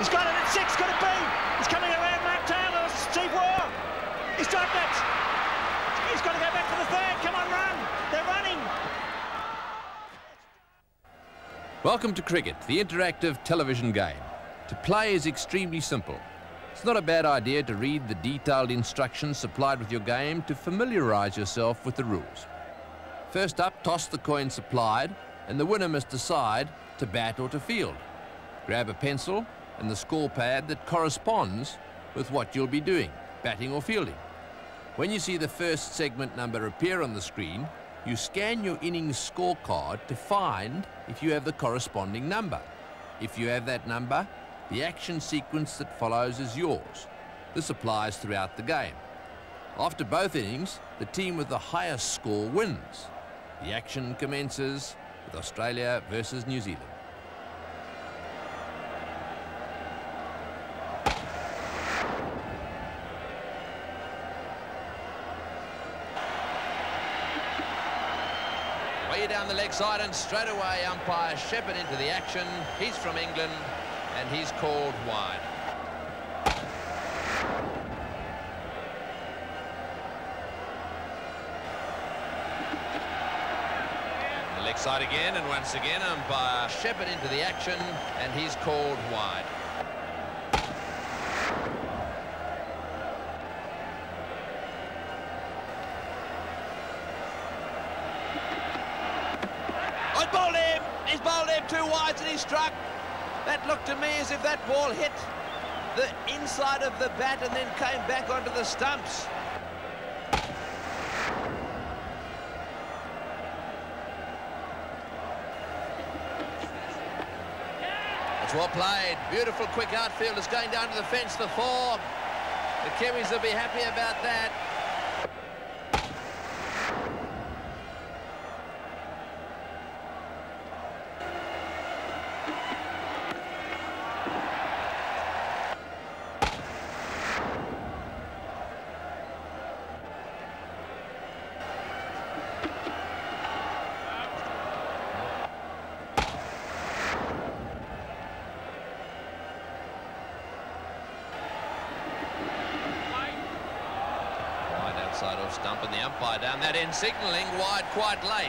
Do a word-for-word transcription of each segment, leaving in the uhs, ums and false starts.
He's got it at six, could it be? He's coming around Mark Taylor, Steve Waugh. He's dropped it. He's got to go back for the third. Come on, run. They're running. Welcome to cricket, the interactive television game. To play is extremely simple. It's not a bad idea to read the detailed instructions supplied with your game to familiarise yourself with the rules. First up, toss the coin supplied, and the winner must decide to bat or to field. Grab a pencil and the score pad that corresponds with what you'll be doing, batting or fielding. When you see the first segment number appear on the screen, you scan your innings scorecard to find if you have the corresponding number. If you have that number, the action sequence that follows is yours. This applies throughout the game. After both innings, the team with the highest score wins. The action commences with Australia versus New Zealand. Way down the leg side, and straight away umpire Shepherd into the action. He's from England and he's called wide. The leg side again, and once again umpire Shepherd into the action and he's called wide. I bowled him! He's bowled him two wides and he struck. That looked to me as if that ball hit the inside of the bat and then came back onto the stumps. It's well played. Beautiful quick outfield. It's going down to the fence for four. The Kiwis will be happy about that. Side off stump, and the umpire down that end signalling wide quite late.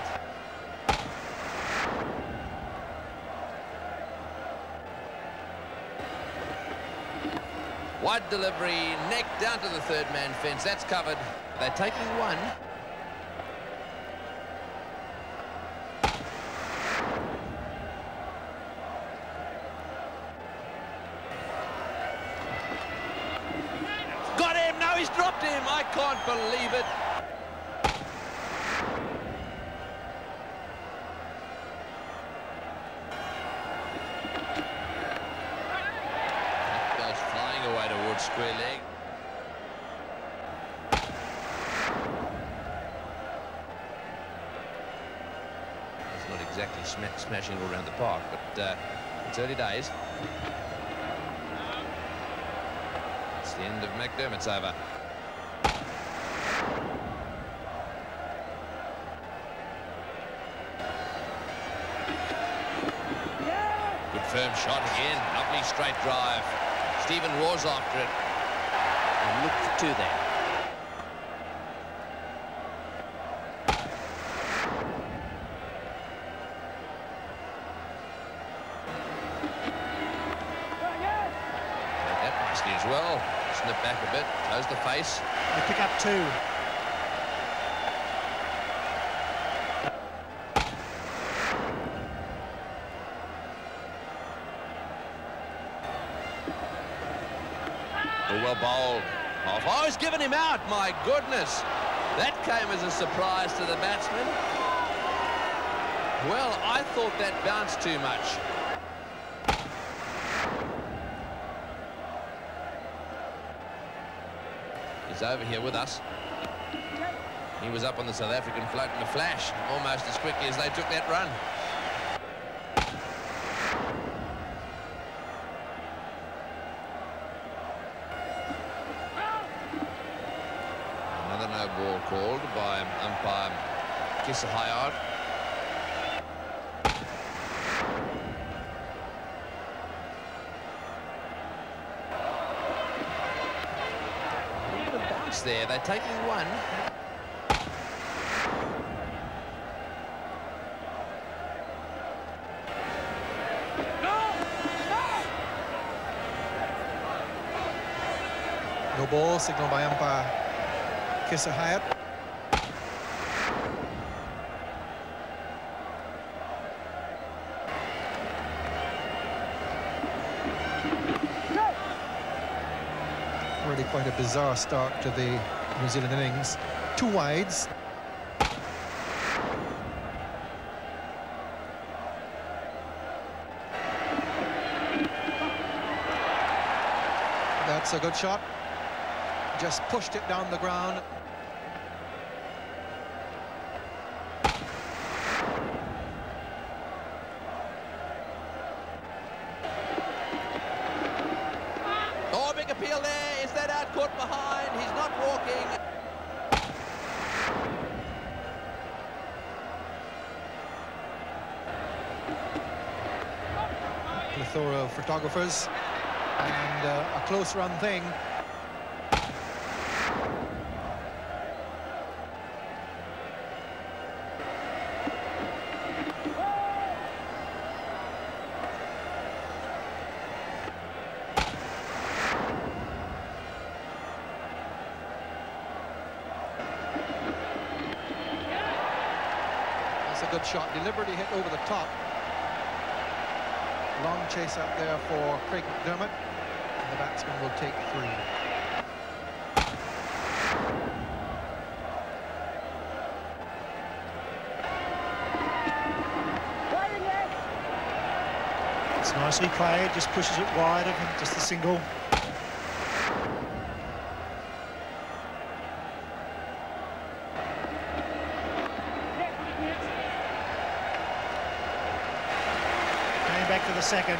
Wide delivery, neck down to the third man fence. That's covered. They're taking one. Got him! No, he's dropped him! I can't believe it. That goes flying away towards square leg. It's not exactly sm smashing all around the park, but uh, it's early days. It's the end of McDermott's over. Firm shot again, lovely straight drive. Stephen Waugh's after it. And look for two there. That nicely as well. Snip back a bit, close the face. They pick up two. Well bowled. Oh, he's given him out. My goodness. That came as a surprise to the batsman. Well, I thought that bounced too much. He's over here with us. He was up on the South African float in a flash, almost as quickly as they took that run. Another no ball called by umpire Kissa Hayard. there. They're taking one. No ball, signal by umpire Kissa Hyatt. Really quite a bizarre start to the New Zealand innings. Two wides. That's a good shot. Just pushed it down the ground. Oh, big appeal there. Is that out caught behind? He's not walking. Plethora of photographers and uh, a close run thing. A good shot, deliberately hit over the top. Long chase up there for Craig McDermott, and the batsman will take three. It's nicely played, just pushes it wide of him, just a single. Back to the second.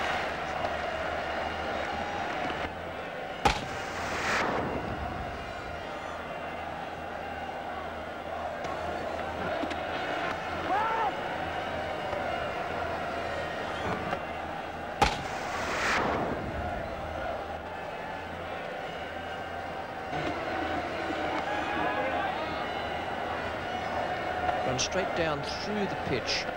Run straight down through the pitch.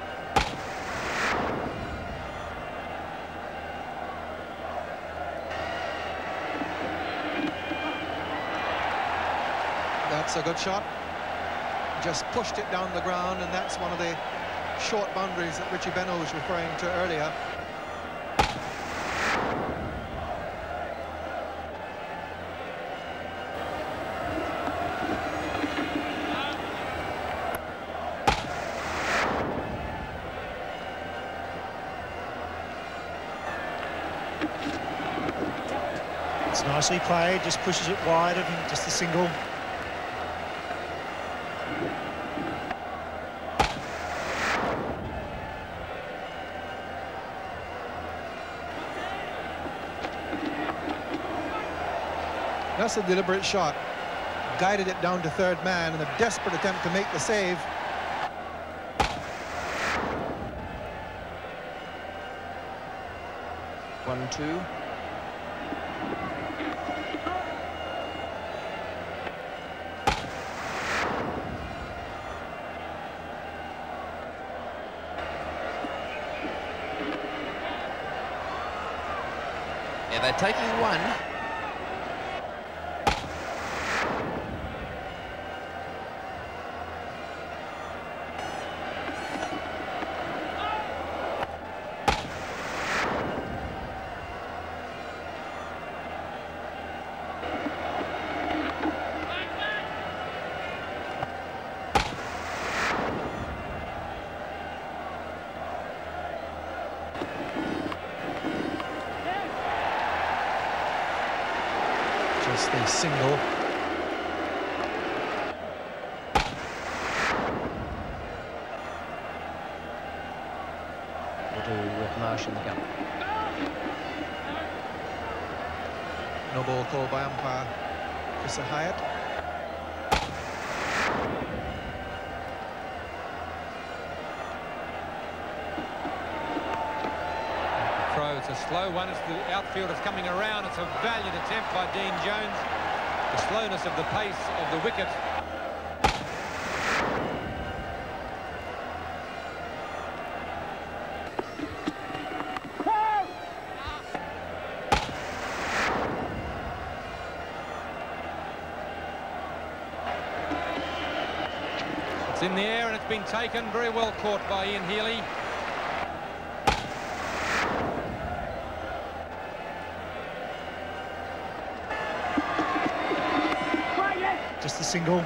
That's a good shot. Just pushed it down the ground, and that's one of the short boundaries that Richie Beno was referring to earlier. It's nicely played, just pushes it wide of him, just a single. That's a deliberate shot. Guided it down to third man in a desperate attempt to make the save. One, two. Yeah, they're taking one. Just a single. Will do with Marsh in the gun. No ball called by umpire Kissa Hyatt. It's a slow one. It's the outfielders coming around. It's a valiant attempt by Dean Jones. The slowness of the pace of the wicket. It's in the air and it's been taken, very well caught by Ian Healy. Just a single.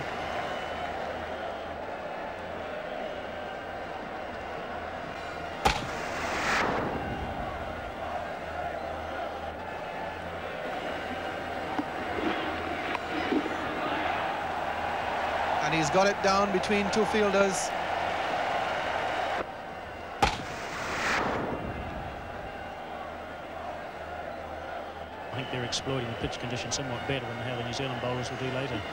And he's got it down between two fielders. I think they're exploiting the pitch condition somewhat better than how the New Zealand bowlers will do later.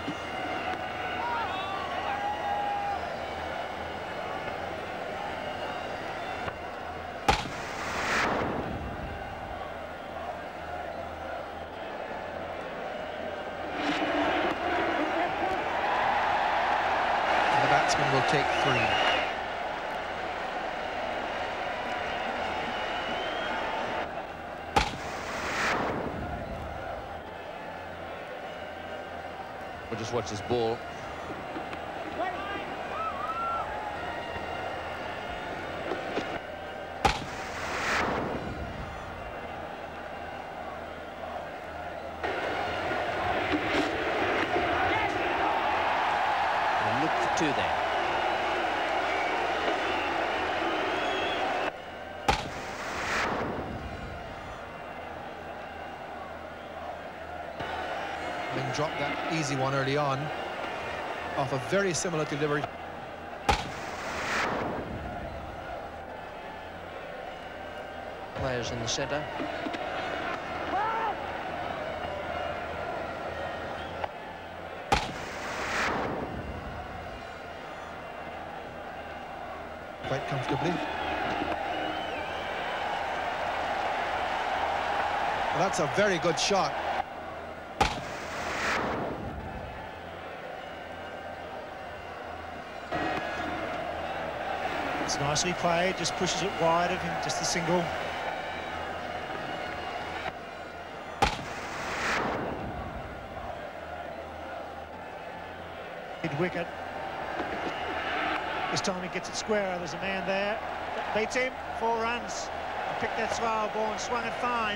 And the batsman will take three. We'll just watch this ball. And look for two there. And dropped that easy one early on off a very similar delivery. Players in the centre. Quite comfortably. Well, that's a very good shot. It's nicely played, just pushes it wide of him, just a single. Mid wicket. This time he gets it square. There's a man there. That beats him. Four runs. He picked that slow ball and swung it fine.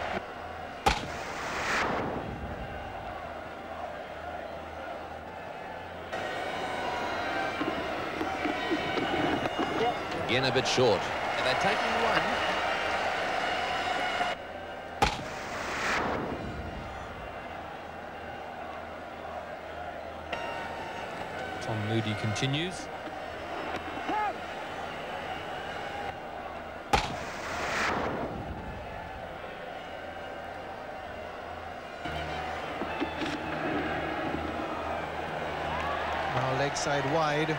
Again a bit short. And they're taking one. Tom Moody continues. Now leg side wide.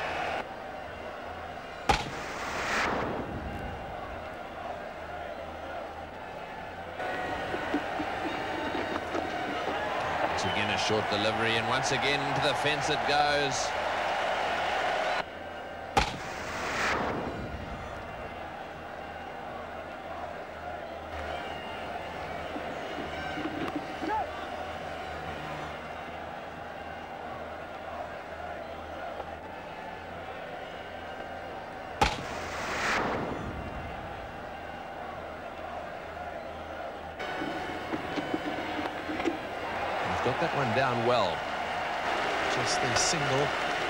Again a short delivery, and once again to the fence it goes. Got that one down well. Just a single.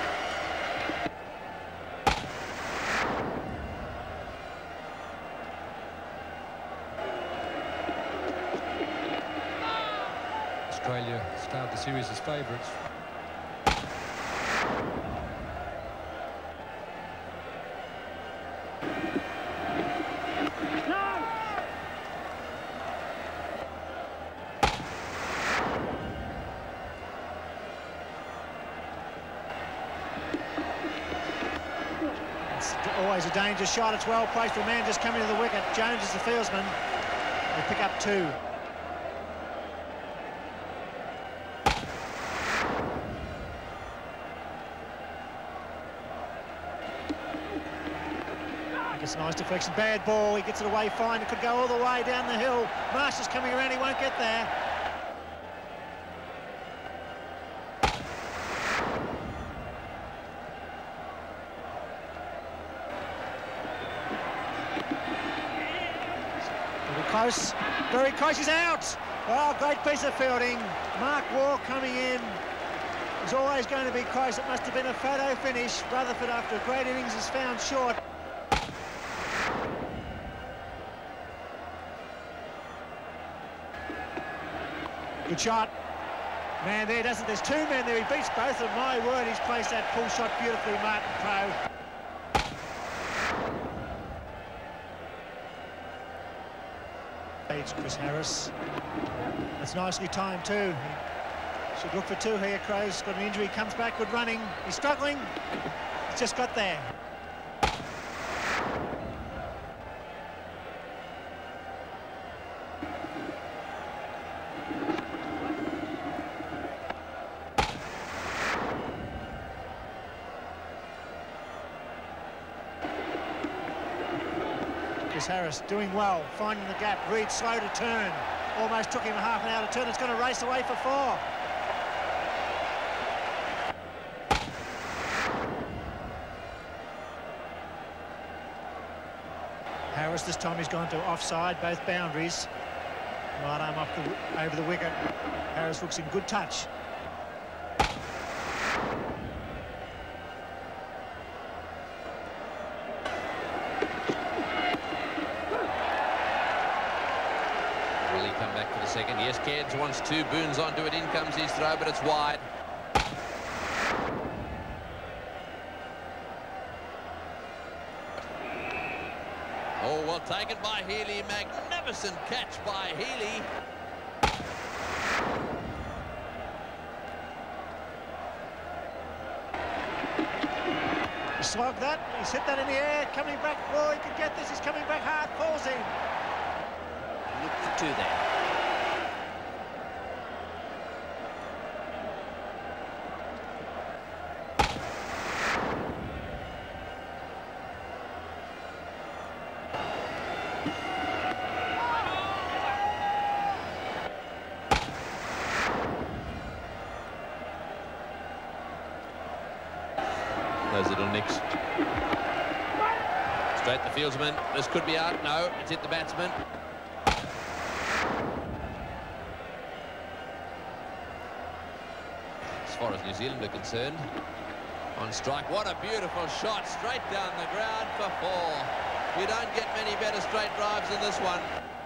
Australia start the series as favourites. Always a dangerous shot. It's well placed for a man just coming to the wicket. Jones is the fieldsman. They pick up two. Gets a nice deflection, bad ball, he gets it away fine, it could go all the way down the hill. Marsh is coming around, he won't get there. Very close, very close, he's out! Oh, great piece of fielding. Mark Waugh coming in. It's always going to be close. It must have been a photo finish. Rutherford, after a great innings, is found short. Good shot. Man there, doesn't there's two men there. He beats both of them. My word, he's placed that pull shot beautifully, Martin Crowe. Chris Harris. That's nicely timed too. He should look for two here. Crowe's got an injury, comes back, good running. He's struggling. He's just got there. Harris doing well, finding the gap. Reed slow to turn. Almost took him half an hour to turn. It's going to race away for four. Harris this time he's gone to offside, both boundaries. Right arm off the, over the wicket. Harris looks in good touch. Second, yes, Cairns wants two. Boone's onto it, in comes his throw, but it's wide. Oh, well taken by Healy. Magnificent catch by Healy. He slogged that, he's hit that in the air, coming back. Oh, he could get this, he's coming back hard, falls in. Look for two there. Those little nicks. Straight the fieldsman. This could be out. No, it's hit the batsman. As far as New Zealand are concerned, on strike. What a beautiful shot. Straight down the ground for four. You don't get many better straight drives than this one.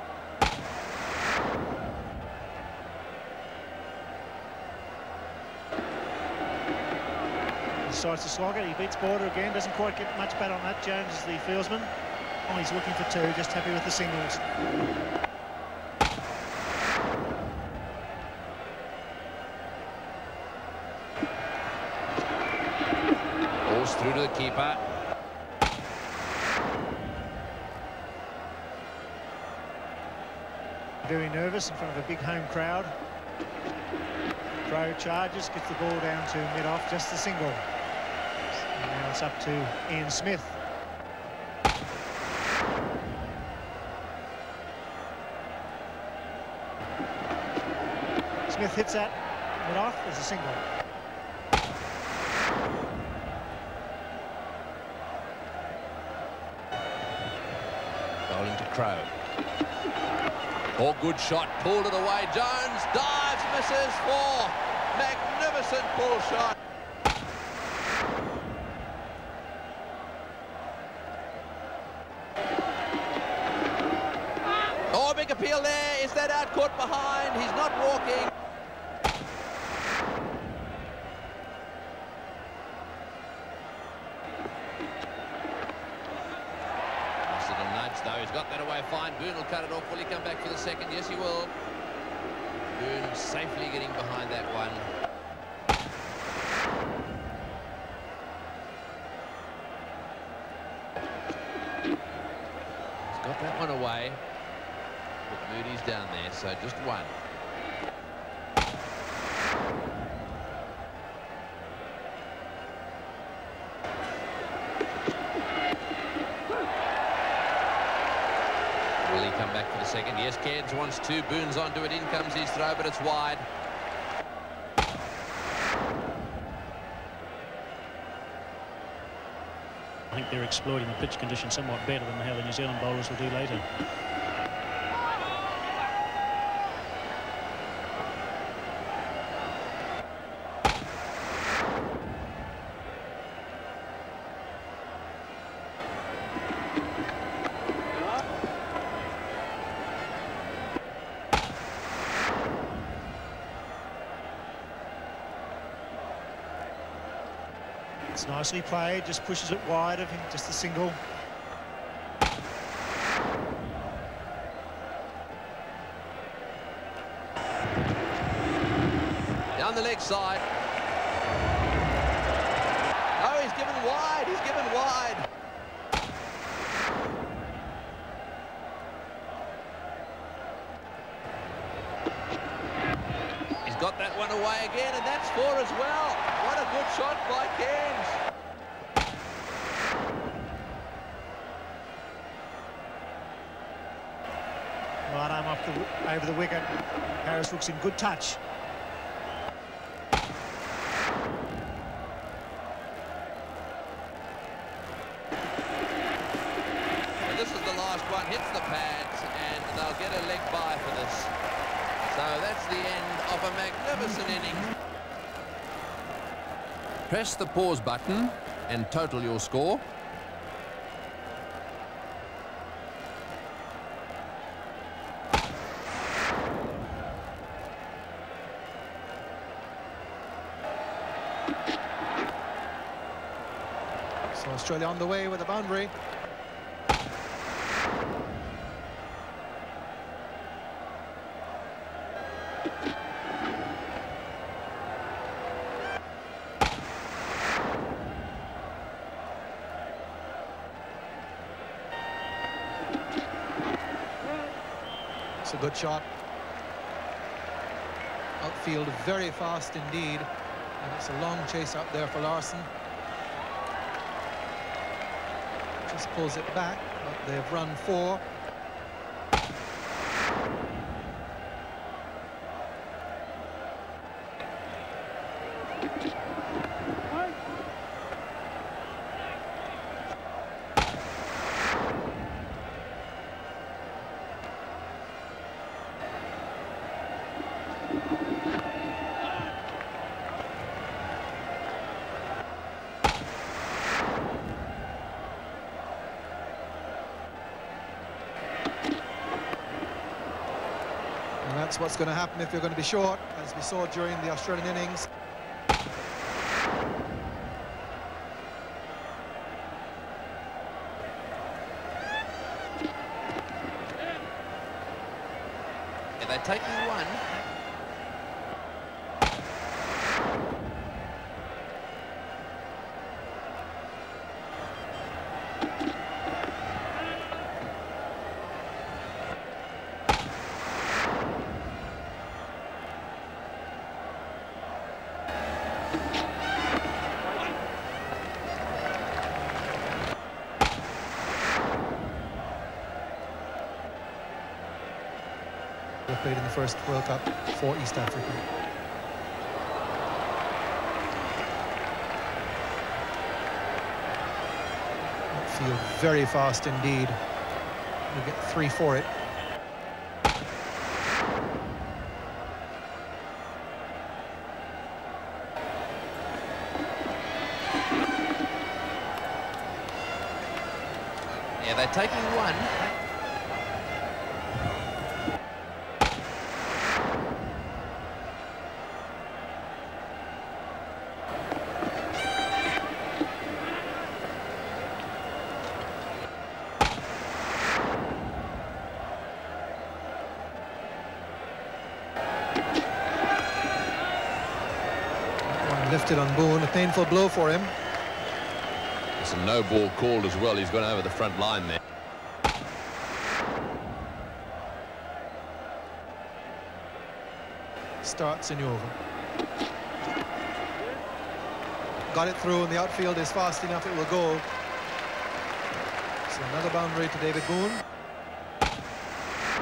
Decides to slog it, he beats Border again, doesn't quite get much bat on that. Jones is the fieldsman. Oh, he's looking for two, just happy with the singles. Balls through to the keeper. Very nervous in front of a big home crowd. Crowe charges, gets the ball down to mid-off, just the single. And now it's up to Ian Smith. Smith hits that mid-off, there's a single. Bowling to Crowe. Oh, good shot, pulled it away. Jones dives, misses, four. Magnificent pull shot. Oh, big appeal there. Is that out? Caught behind. He's not walking. Nice little nudge, though. He's got that away fine. Boone will cut it off. Will he come back for the second? Yes, he will. Boone safely getting behind that one. He's got that one away. But Moody's down there, so just one. back for the second. Yes, Cairns wants two. Boone's onto it. In comes his throw, but it's wide. I think they're exploiting the pitch condition somewhat better than how the New Zealand bowlers will do later. It's nicely played, just pushes it wide of him, just a single. Down the leg side. Oh, he's given wide, he's given wide. He's got that one away again, and that's four as well. What a good shot by Cairns. Right arm up the, over the wicket. Harris looks in good touch. And this is the last one, hits the pads, and they'll get a leg bye for this. So that's the end of a magnificent innings. Press the pause button and total your score. So Australia on the way with a boundary. It's a good shot. Outfield very fast indeed. And it's a long chase out there for Larson. Just pulls it back, but they've run four. And that's what's going to happen if you're going to be short, as we saw during the Australian innings. Yeah, they're taking one. They played in the first World Cup for East Africa. Field very fast indeed. You get three for it. Yeah, they're taking one. Lifted on Boone, a painful blow for him. It's a no ball called as well. He's gone over the front line there. Starts in over. Got it through, and the outfield is fast enough, it will go. So another boundary to David Boone.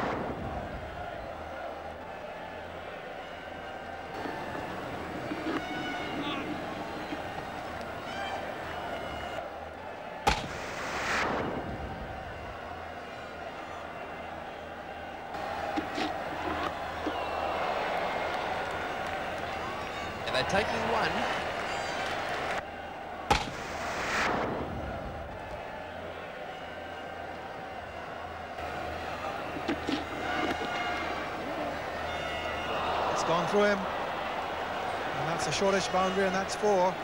they're taking one. It's gone through him. And that's a shortish boundary, and that's four.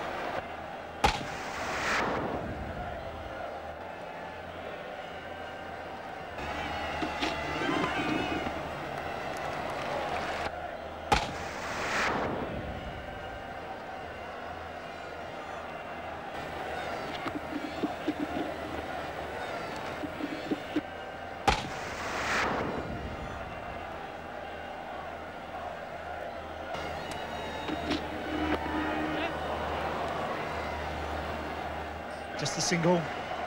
Just a single.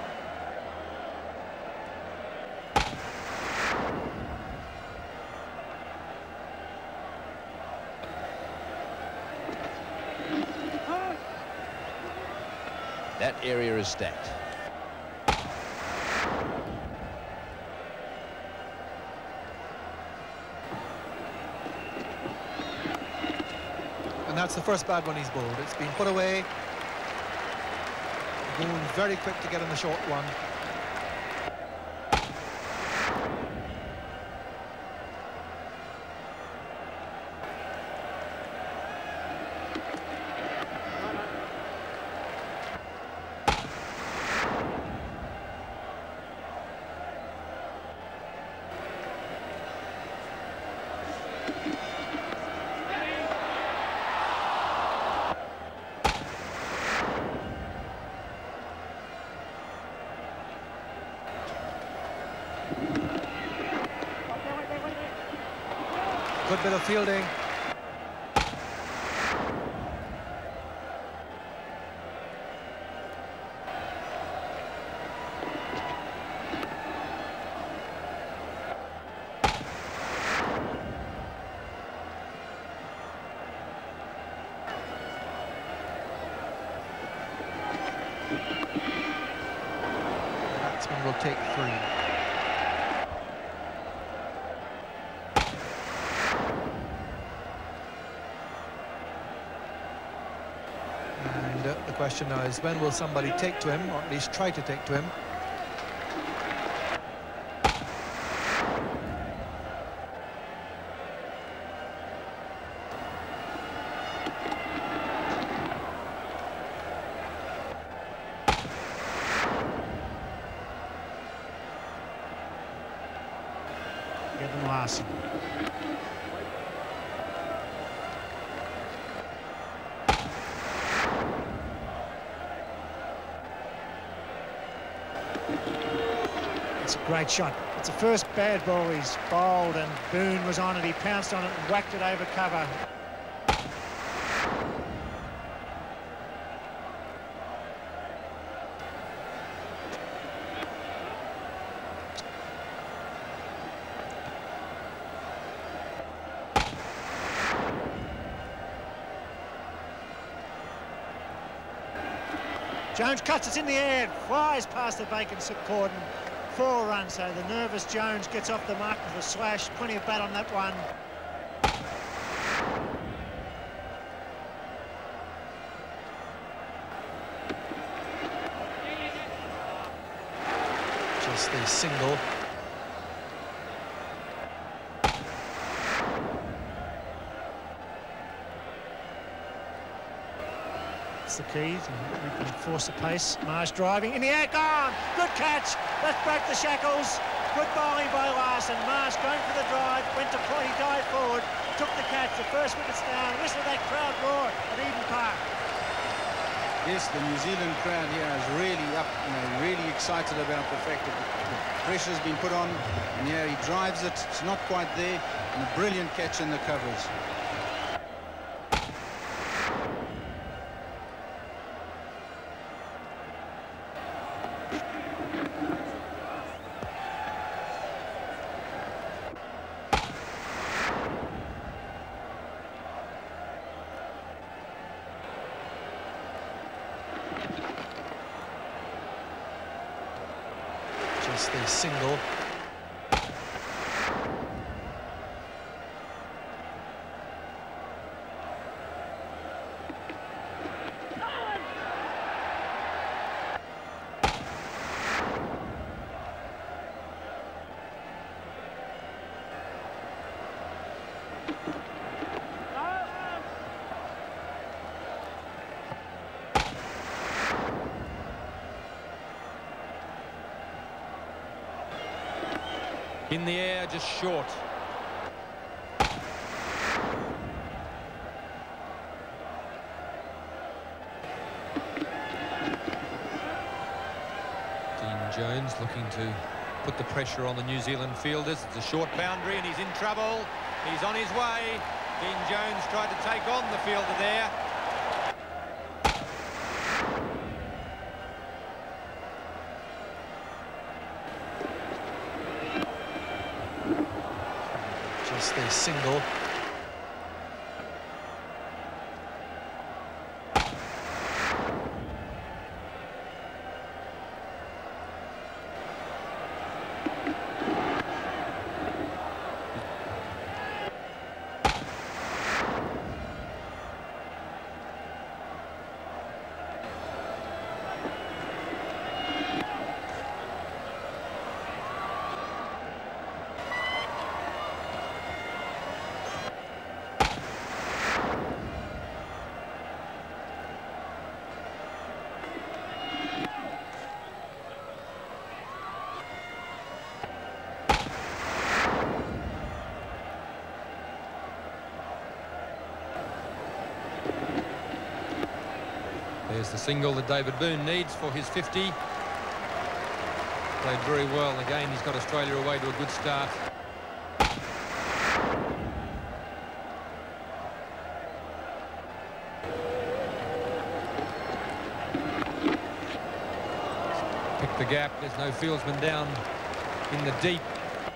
That area is stacked. And that's the first bad one he's bowled. It's been put away. Going very quick to get on the short one. Good bit of fielding. The batsman will take three. And uh, the question now is, when will somebody take to him, or at least try to take to him? Kevin Larson. It's a great shot. It's the first bad ball he's bowled, and Boone was on it. He pounced on it and whacked it over cover. Jones cuts it in the air, flies past the vacant cordon. Four runs, so the nervous Jones gets off the mark with a swash. Plenty of bat on that one. Just a single. That's the key. We can force the pace. Marsh driving in the air, gone. Good catch. That broke the shackles. Good bowling by Larson. Marsh going for the drive. Went to play. He dived forward. Took the catch. The first wicket's down. Whistle that crowd roar at Eden Park. Yes, the New Zealand crowd here is really up, you know, really excited about the fact that the pressure's been put on, and here he drives it. It's not quite there, and a brilliant catch in the covers. Just a single. In the air, just short. Dean Jones looking to put the pressure on the New Zealand fielders. It's a short boundary and he's in trouble. He's on his way. Dean Jones tried to take on the fielder there. Just a single. There's the single that David Boone needs for his fifty. Played very well. Again, he's got Australia away to a good start. Pick the gap. There's no fieldsman down in the deep.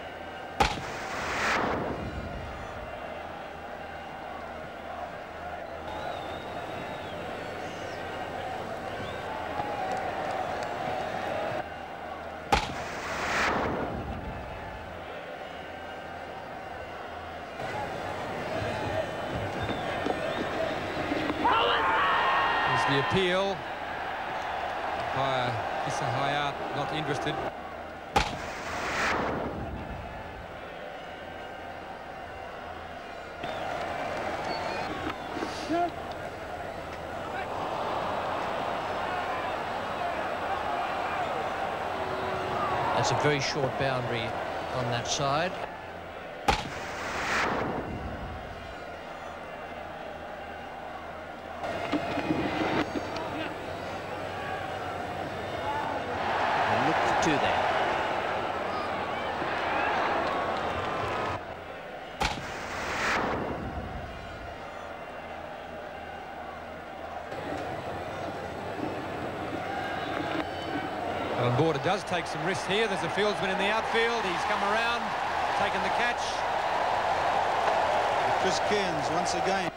The appeal by Issa Hayat, not interested. That's a very short boundary on that side. Two there. Alan Border does take some risks here. There's a fieldsman in the outfield. He's come around, taken the catch. Chris Cairns once again.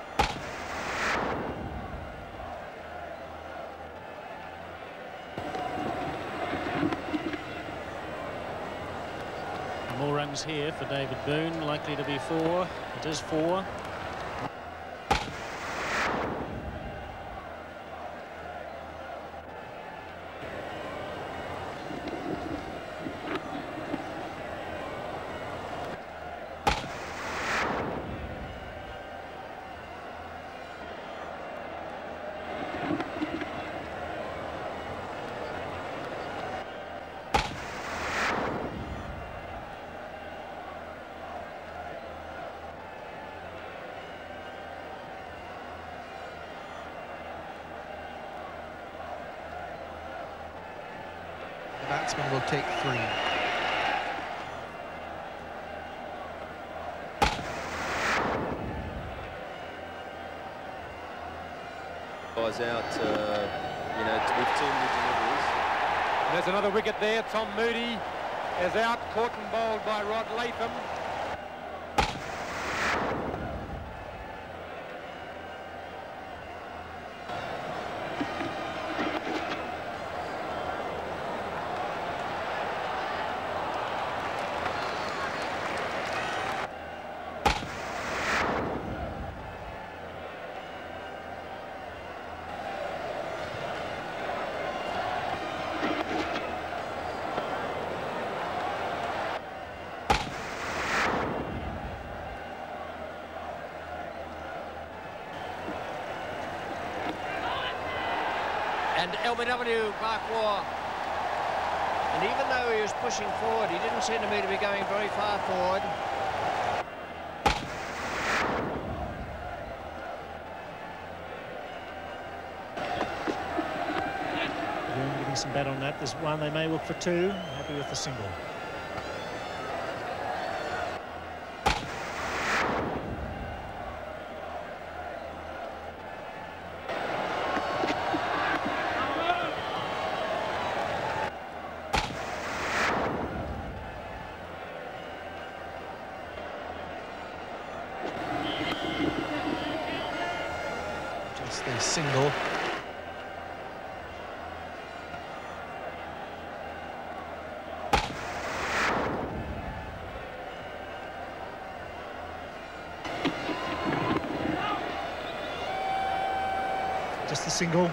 More runs here for David Boone, likely to be four. It is four. Batsman will take three. Guys out, uh, you know, with two new deliveries. And there's another wicket there. Tom Moody is out, caught and bowled by Rod Latham. And L B W, Mark Waugh And even though he was pushing forward, he didn't seem to me to be going very far forward. Getting some bat on that. There's one, they may look for two. Happy with the single. Just the single. Just the single.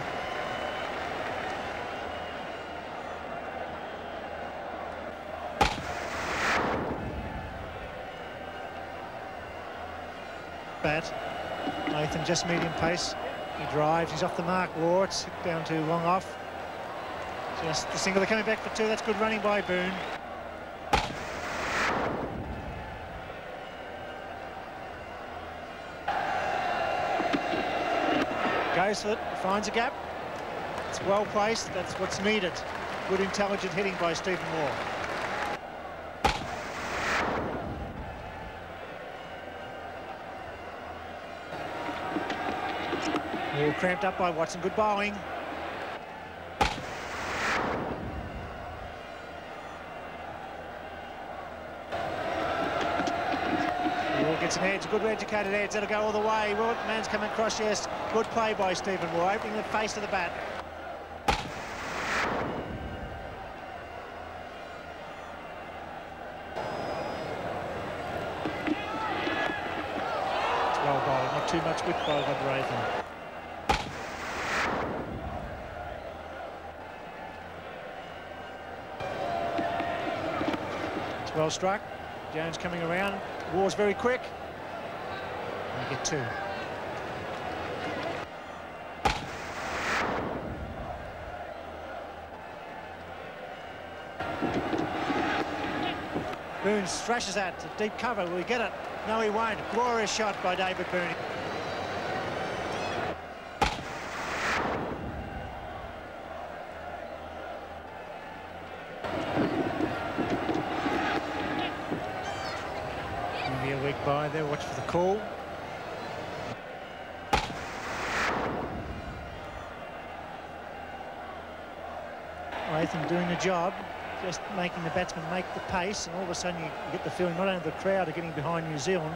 Bat. Nathan just medium pace. He drives. He's off the mark. Waugh. It's down to long off. Just the single. They're coming back for two. That's good running by Boone. Goes for it, finds a gap. It's well placed, that's what's needed. Good intelligent hitting by Stephen Waugh. Waugh cramped up by Watson, good bowling. Gets an edge, good educated edge, that'll go all the way. Well, man's coming across, yes. Good play by Stephen Waugh, opening the face of the bat. It's well bowled, not too much width by Radrathan. It's well struck. Jones coming around. Waugh's very quick. And you get two. Boone thrashes that to deep cover. Will he get it? No, he won't. Glorious shot by David Boone. A weak by there, watch for the call. Latham doing the job, just making the batsman make the pace, and all of a sudden you, you get the feeling not only the crowd are getting behind New Zealand.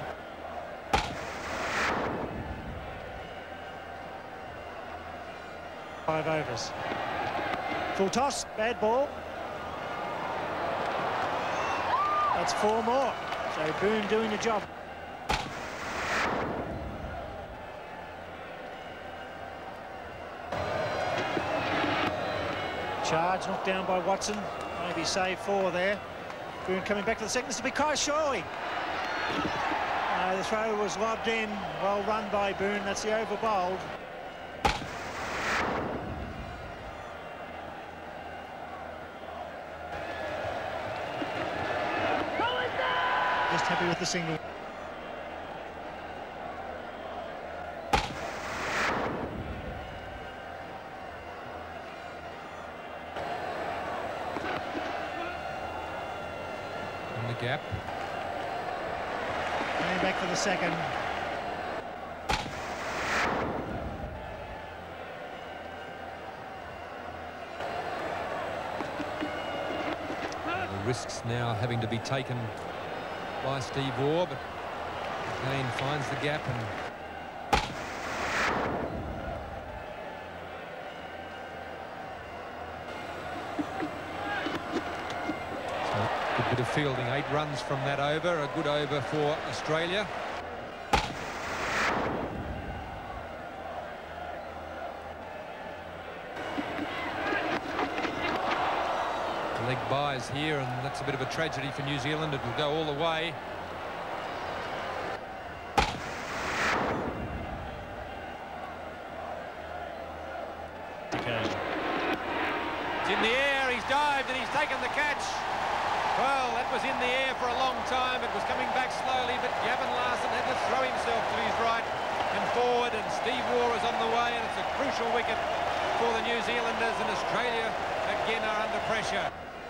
Five overs. Full toss, bad ball. That's four more. So Boone doing the job. Charge knocked down by Watson. Maybe save four there. Boone coming back to the second. This will be Kai surely. Uh, the throw was lobbed in. Well run by Boone. That's the over bowled. Just happy with the single. In the gap. Coming back for the second. The risks now having to be taken by Steve Waugh, but again finds the gap and so good bit of fielding. Eight runs from that over, a good over for Australia. Leg buys here, and that's a bit of a tragedy for New Zealand. It will go all the way. Okay. It's in the air, he's dived, and he's taken the catch. Well, that was in the air for a long time. It was coming back slowly, but Gavin Larson had to throw himself to his right and forward, and Steve Waugh is on the way, and it's a crucial wicket for the New Zealanders, and Australia again are under pressure.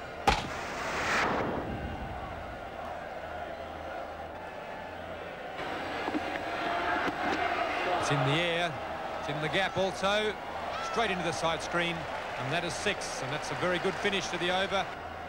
It's in the air, it's in the gap also, straight into the side screen, and that is six, and that's a very good finish to the over.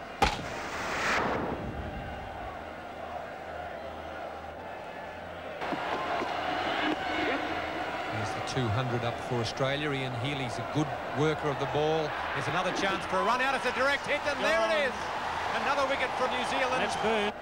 two hundred up for Australia. Ian Healy's a good worker of the ball. There's another chance for a run out. It's a direct hit, and there it is. Another wicket for New Zealand. That's Boone.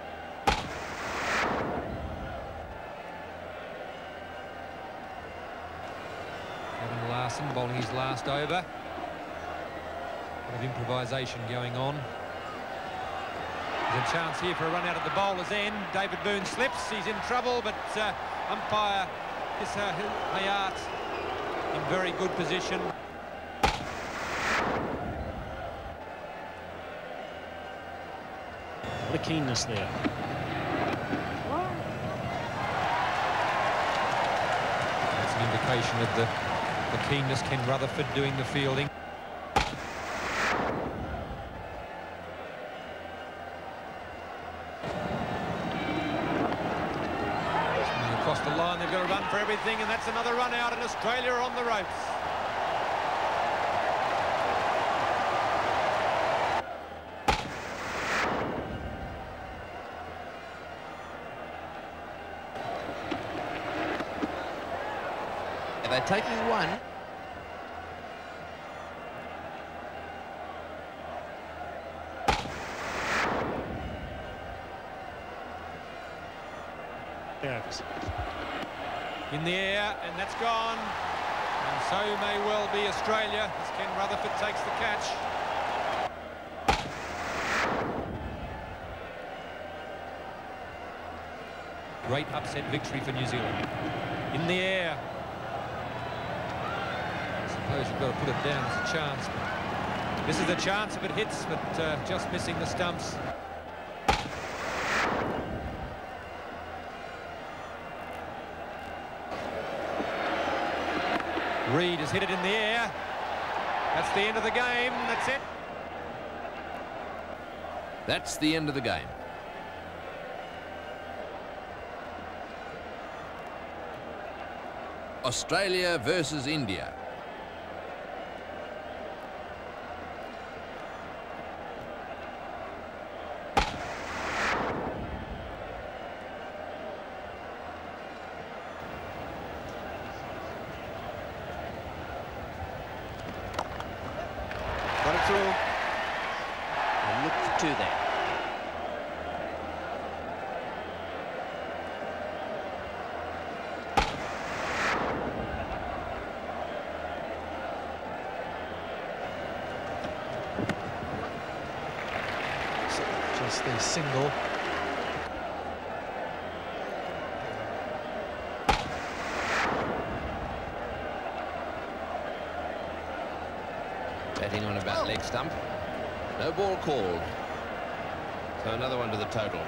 Gavin Larson bowling his last over. A lot of improvisation going on. There's a chance here for a run out at the bowler's end. David Boone slips. He's in trouble, but uh, umpire Issa Hayat in very good position. What a keenness there. That's an indication of the, the keenness. Ken Rutherford doing the fielding. Across the line, they've got to run for everything, and that's another run out, and Australia are on the ropes. They're taking one. In the air, and that's gone. And so may well be Australia as Ken Rutherford takes the catch. Great upset victory for New Zealand. In the air. I suppose you've got to put it down as a chance, but this is a chance if it hits, but uh, just missing the stumps. Reid has hit it in the air. That's the end of the game. That's it. That's the end of the game. Australia versus India. Got it through. And look for two there. So just a single. Batting on about leg stump. No ball called. So another one to the total.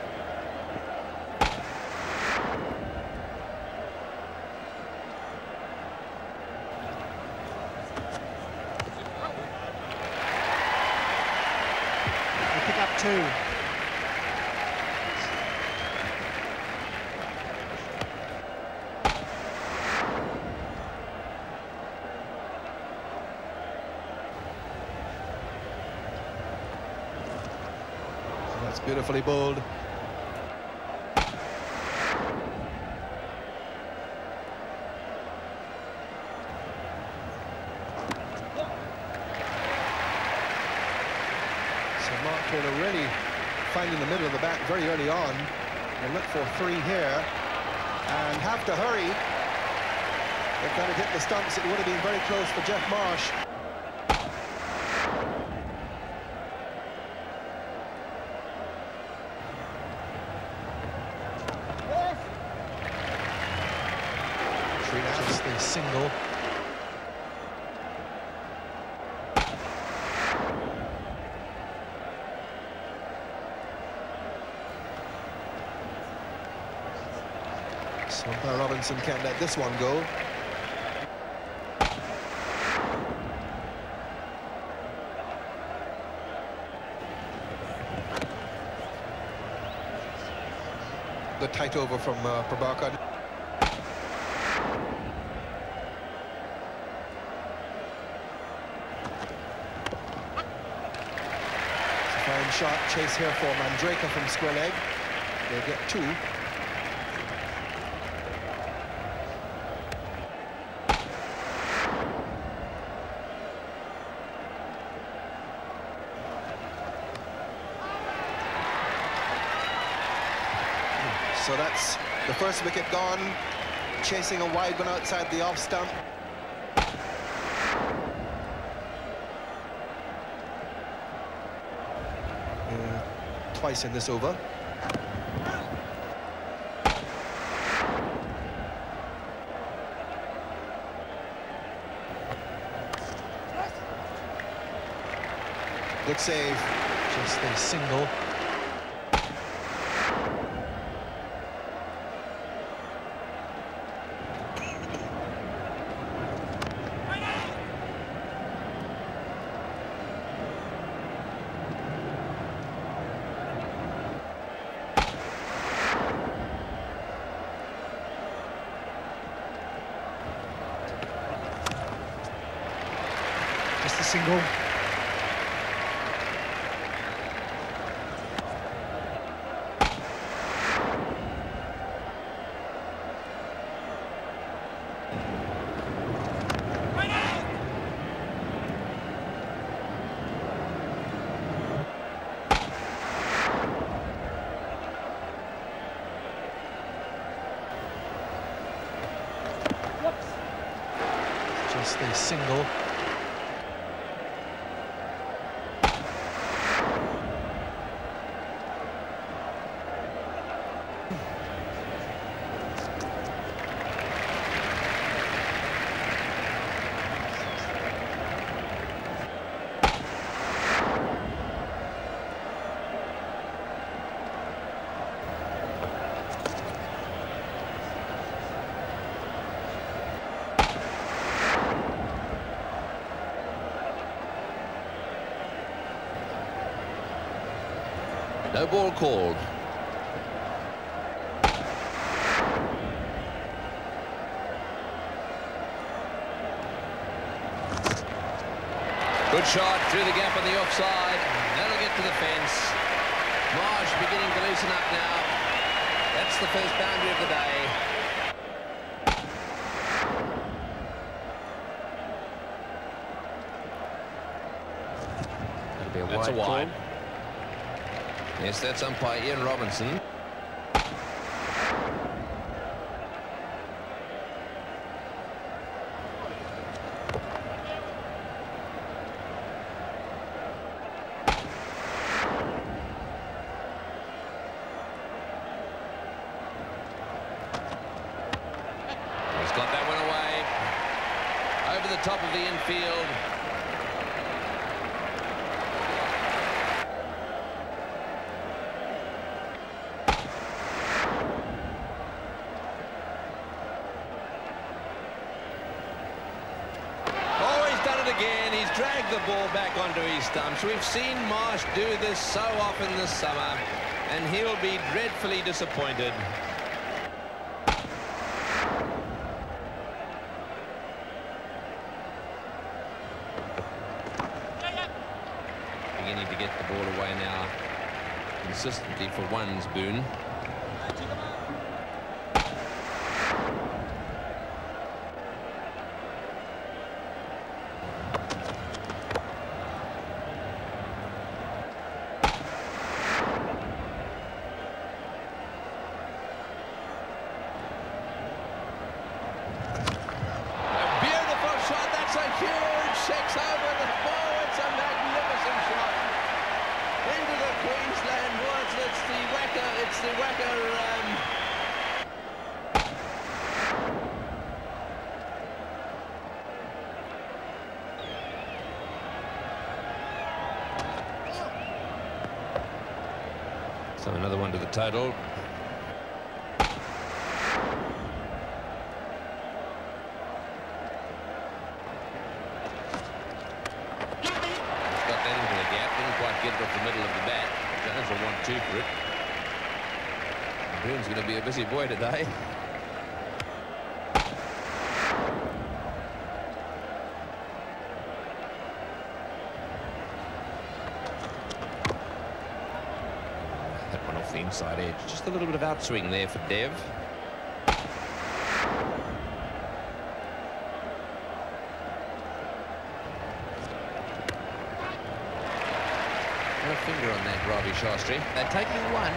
They pick up two. That's beautifully bowled. So Mark Taylor really finding the middle of the bat very early on. They look for three here and have to hurry. If that had hit the stumps, it would have been very close for Jeff Marsh. Just a single. So umpire Robinson can't let this one go. The tight over from uh, Prabhakar. Fine shot, chase here for Mandraka from square leg. They get two. So that's the first wicket gone. Chasing a wide one outside the off stump. Uh, twice in this over. Good save. Just a single. Just a single. Just a single. No ball called. Good shot through the gap on the offside. That'll get to the fence. Marsh beginning to loosen up now. That's the first boundary of the day. That'll be a That's wide a wide. call. Yes, that's umpire Ian Robinson. He's got that one away. Over the top of the infield. Again, he's dragged the ball back onto his stumps. We've seen Marsh do this so often this summer, and he'll be dreadfully disappointed. Beginning to get the ball away now consistently for one's Boone. Six over the ball. It's a magnificent shot into the Queensland woods. It's the whacker. It's the whacker. Um... So another one to the total. the bat. Jones will want two for it. Green's going to be a busy boy today. That one off the inside edge. Just a little bit of outswing there for Dev. A finger on that, Ravi Shastri. They're taking one.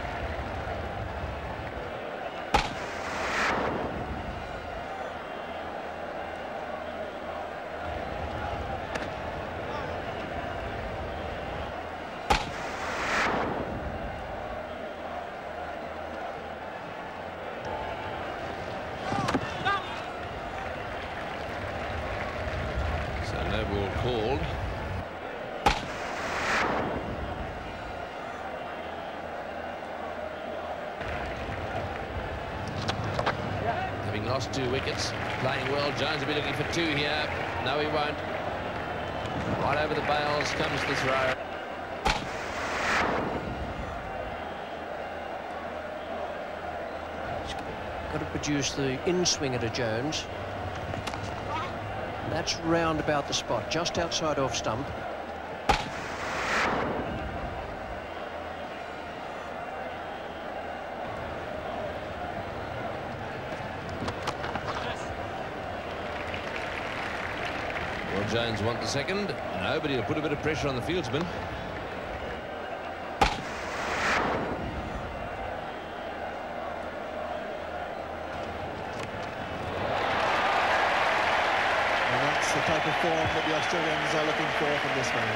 So no ball called. Having lost two wickets, playing well. Jones will be looking for two here. No, he won't. Right over the bails comes the throw. Got to produce the in-swinger to Jones. And that's round about the spot, just outside off stump. Will Jones want the second? No, but he'll put a bit of pressure on the fieldsman. And that's the type of form that the Australians are looking for from this man.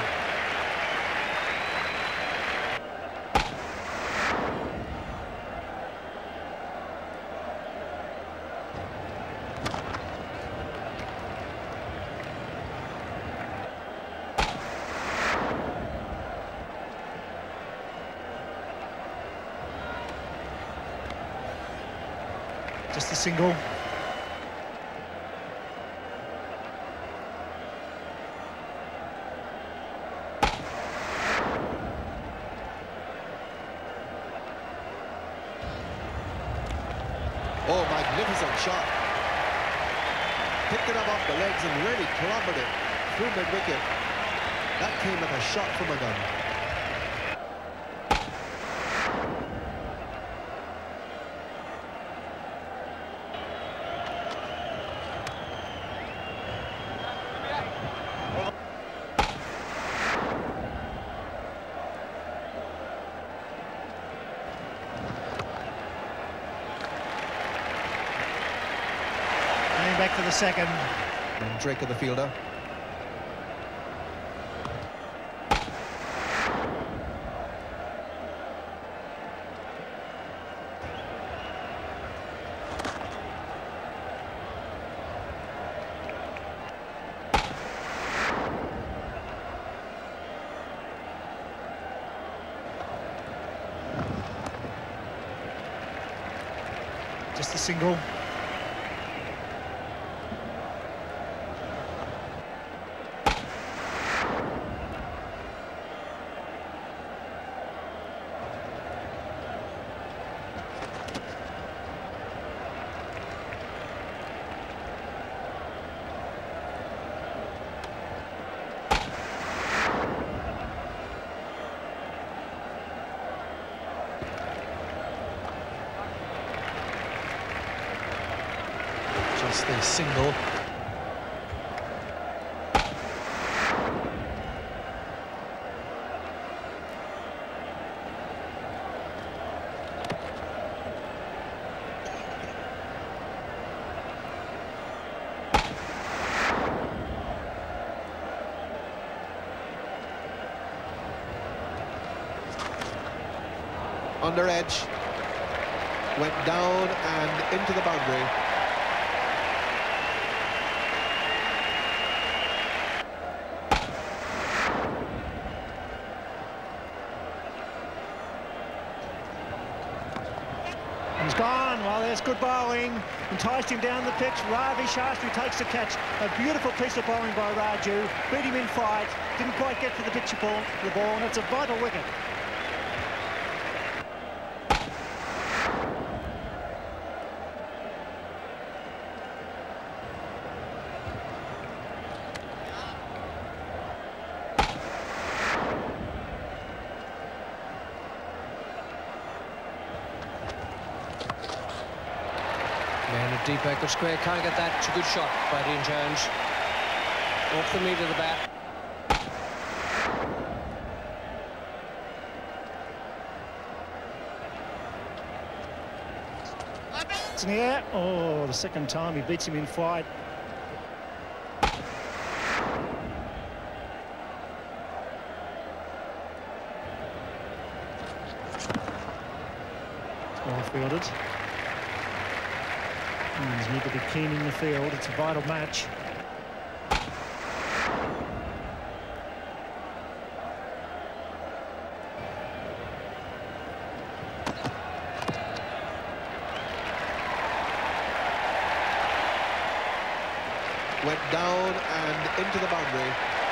Just a single. Oh, magnificent shot. Picked it up off the legs and really clobbered it through mid-wicket. That came like a shot from a gun. Back to the second. And Drake of the fielder. Just a single. Just a single. Under edge, went down and into the boundary. He's gone. Well, there's good bowling. Enticed him down the pitch. Ravi Shastri takes the catch. A beautiful piece of bowling by Raju. Beat him in flight. Didn't quite get to the pitch ball, the ball, and it's a vital wicket. Man at deep backward square, can't get that. It's a good shot by Dean Jones. Off the meat of the bat. It's in the air. Oh, the second time he beats him in flight. Well fielded. He's need to be keen in the field. It's a vital match. Went down and into the boundary.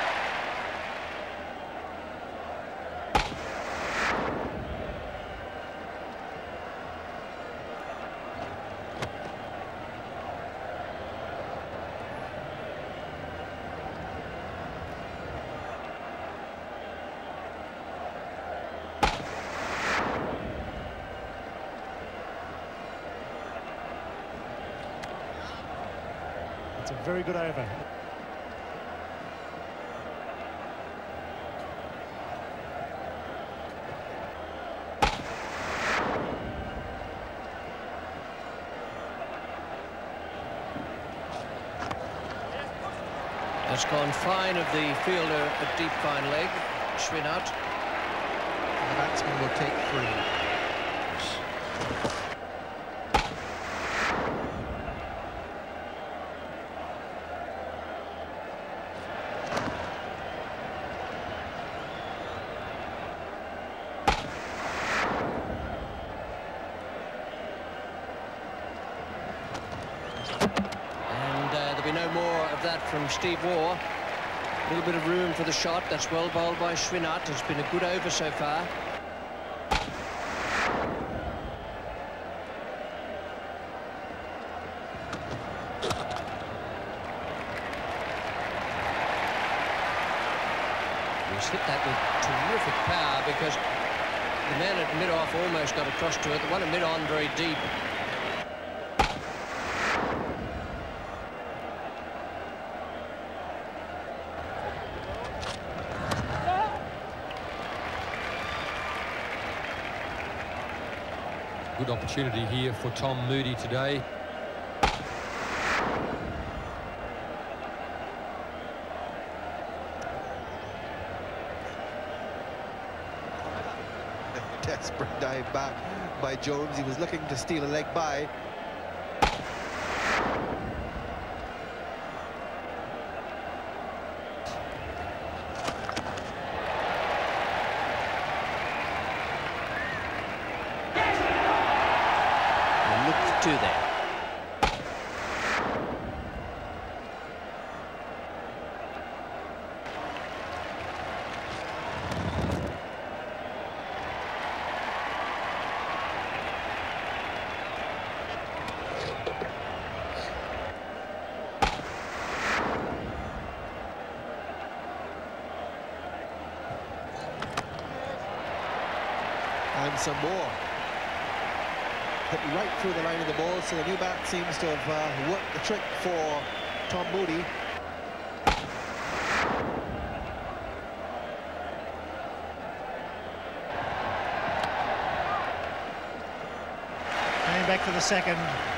It's a very good over. That's gone fine of the fielder at deep fine leg. Swin out. The batsman will take three. No more of that from Steve Waugh. A little bit of room for the shot. That's well bowled by Schwinart. It's been a good over so far. He's hit that with terrific power because the man at mid-off almost got across to it. The one at mid-on very deep. Good opportunity here for Tom Moody today. Desperate dive back by Jones. He was looking to steal a leg by. To there. And some more. Hit right through the line of the ball, so the new bat seems to have uh, worked the trick for Tom Moody. Coming back to the second.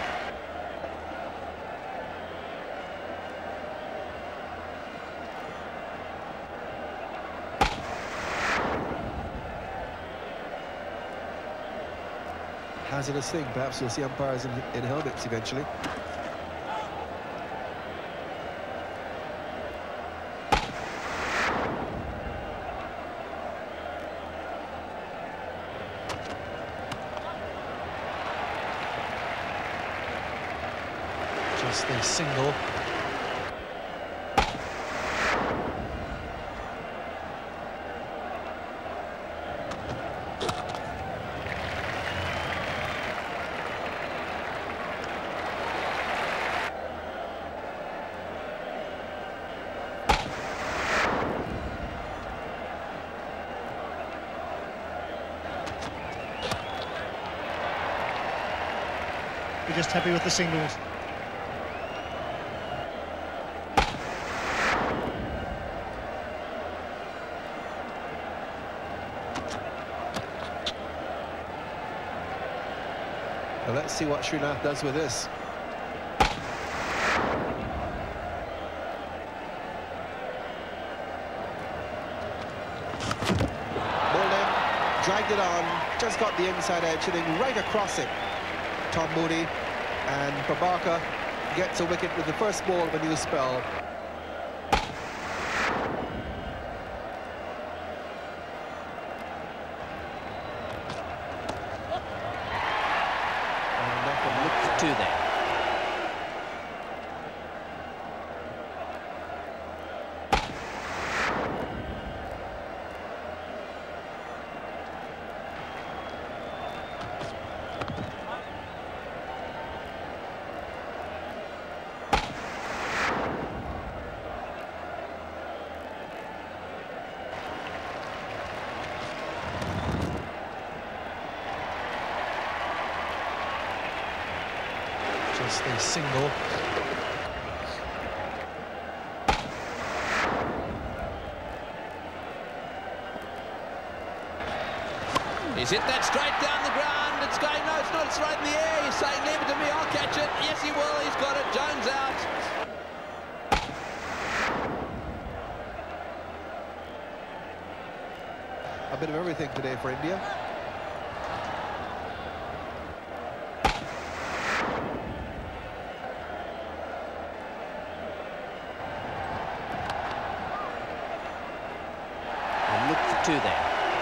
Hazardous thing. Perhaps we'll see umpires in, in helmets eventually. Just a single. We're just happy with the singles. Well, let's see what Srinath does with this. Bowled in, dragged it on, just got the inside edge, hitting right across it. Tom Mooney, and Prabhakar gets a wicket with the first ball of a new spell. Look for two there. Just a single. He's hit that straight down the ground. It's going, no, it's not, it's right in the air. He's saying, leave it to me, I'll catch it. Yes, he will, he's got it. Jones out. A bit of everything today for India. Look for two there.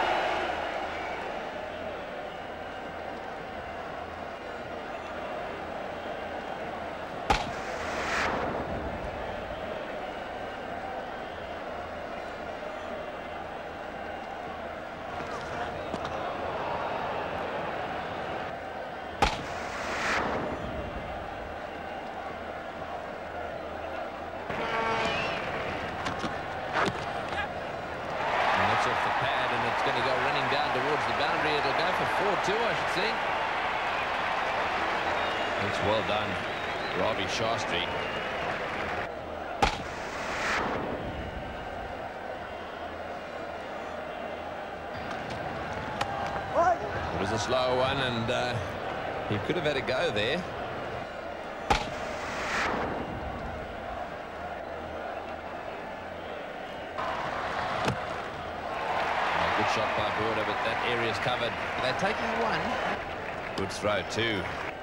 Off the pad, and it's going to go running down towards the boundary. It'll go for four two, I should think. It's well done, Ravi Shastri. It was a slow one, and uh, he could have had a go there. Good shot by Border, but that area's covered. They're taking one. Good throw, too.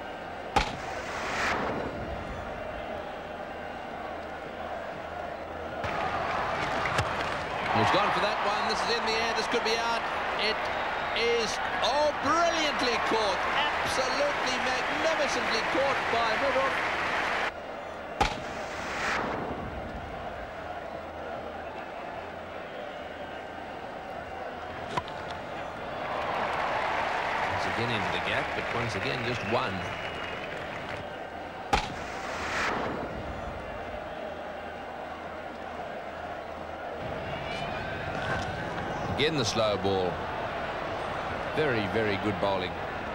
He's gone for that one. This is in the air. This could be out. It is, oh, brilliantly caught. Absolutely magnificently caught by Mudor. Again into the gap, but once again just one. Again the slow ball. Very, very good bowling.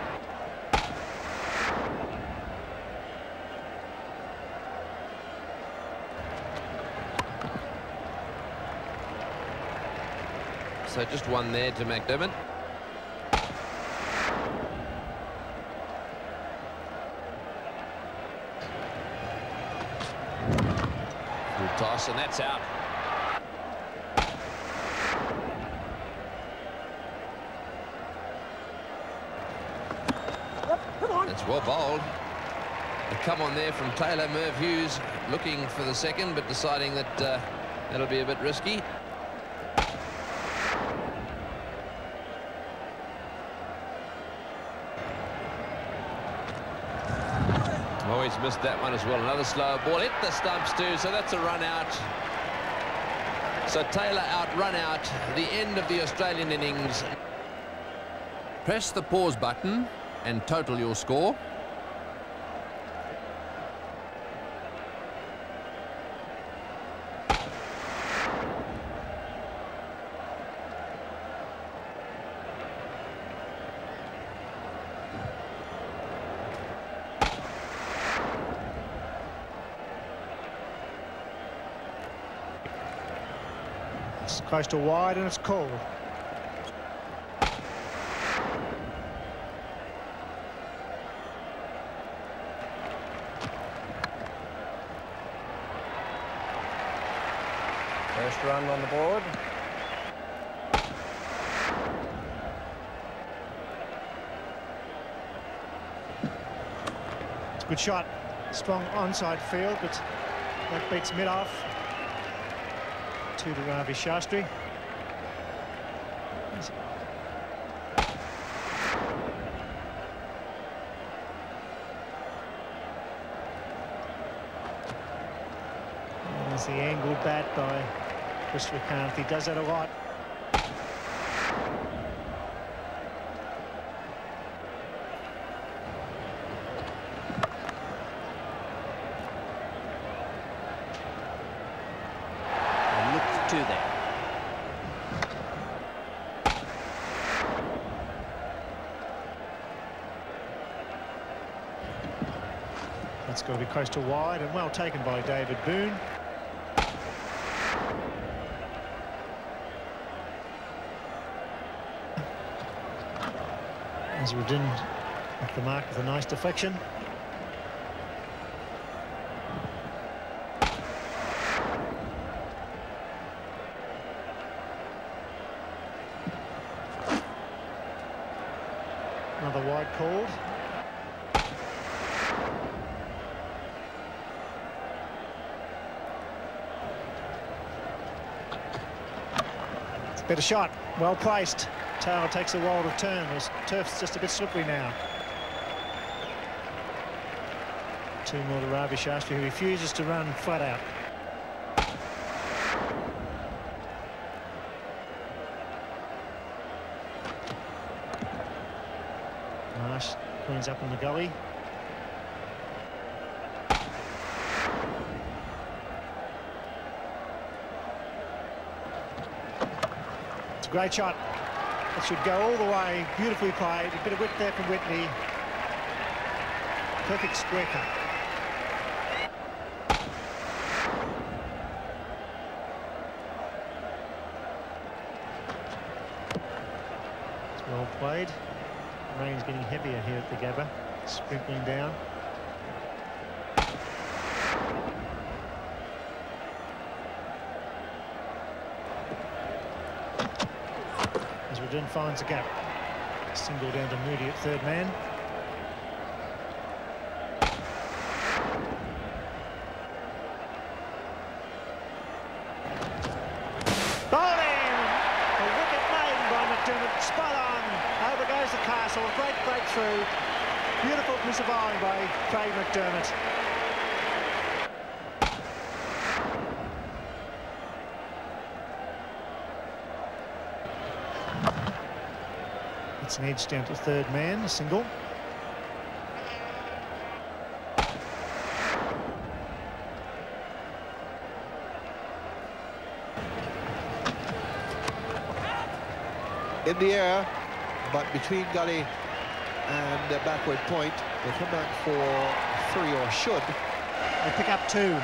So just one there to McDermott. Toss, and that's out. That's well bowled. A come on there from Taylor. Merv Hughes looking for the second, but deciding that uh, that'll be a bit risky. Oh, he's missed that one as well. Another slow ball. Hit the stumps too, so that's a run out. So Taylor out, run out. The end of the Australian innings. Press the pause button and total your score. It's close to wide and it's called. First run on the board. It's a good shot. Strong onside field, but that beats mid-off. Two to Ravi Shastri. There's the angled bat by Christopher Kant. He does that a lot. To there. That's got to be close to wide and well taken by David Boone. Azruddin at the mark with a nice deflection. Another wide called. It's a better shot, well placed. Taylor takes a while to turn. The turf's just a bit slippery now. Two more to Ravi Shastri, who refuses to run flat out. Marsh cleans up in the gully. It's a great shot. It should go all the way. Beautifully played. A bit of width there from Whitney. Perfect square cut. It's well played. Rain's getting heavier here at the Gabba, sprinkling down. Azruddin finds a gap. Single down to Moody at third man. Bowling! A wicket made by McDermott. Spot on. Over goes the castle. Great breakthrough. Beautiful piece of bowling by Craig McDermott. It's an edge down to third man, a single. In the air, but between gully and the backward point, they come back for three, or should. They pick up two.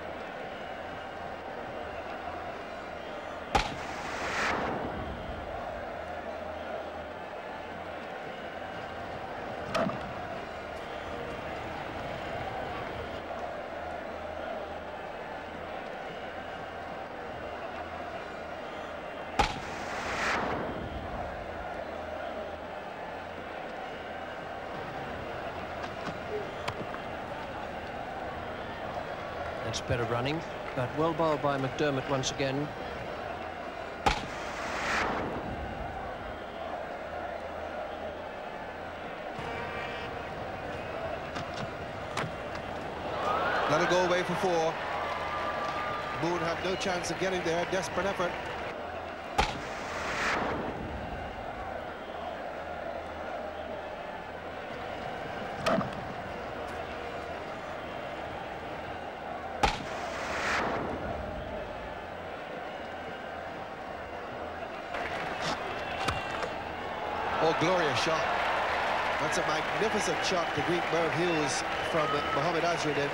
That's better running, but well bowled by McDermott once again. That'll go away for four. Moon had no chance of getting there. Desperate effort. Oh, glorious shot. That's a magnificent shot to greet Merv Hughes from Mohamed Azruddin.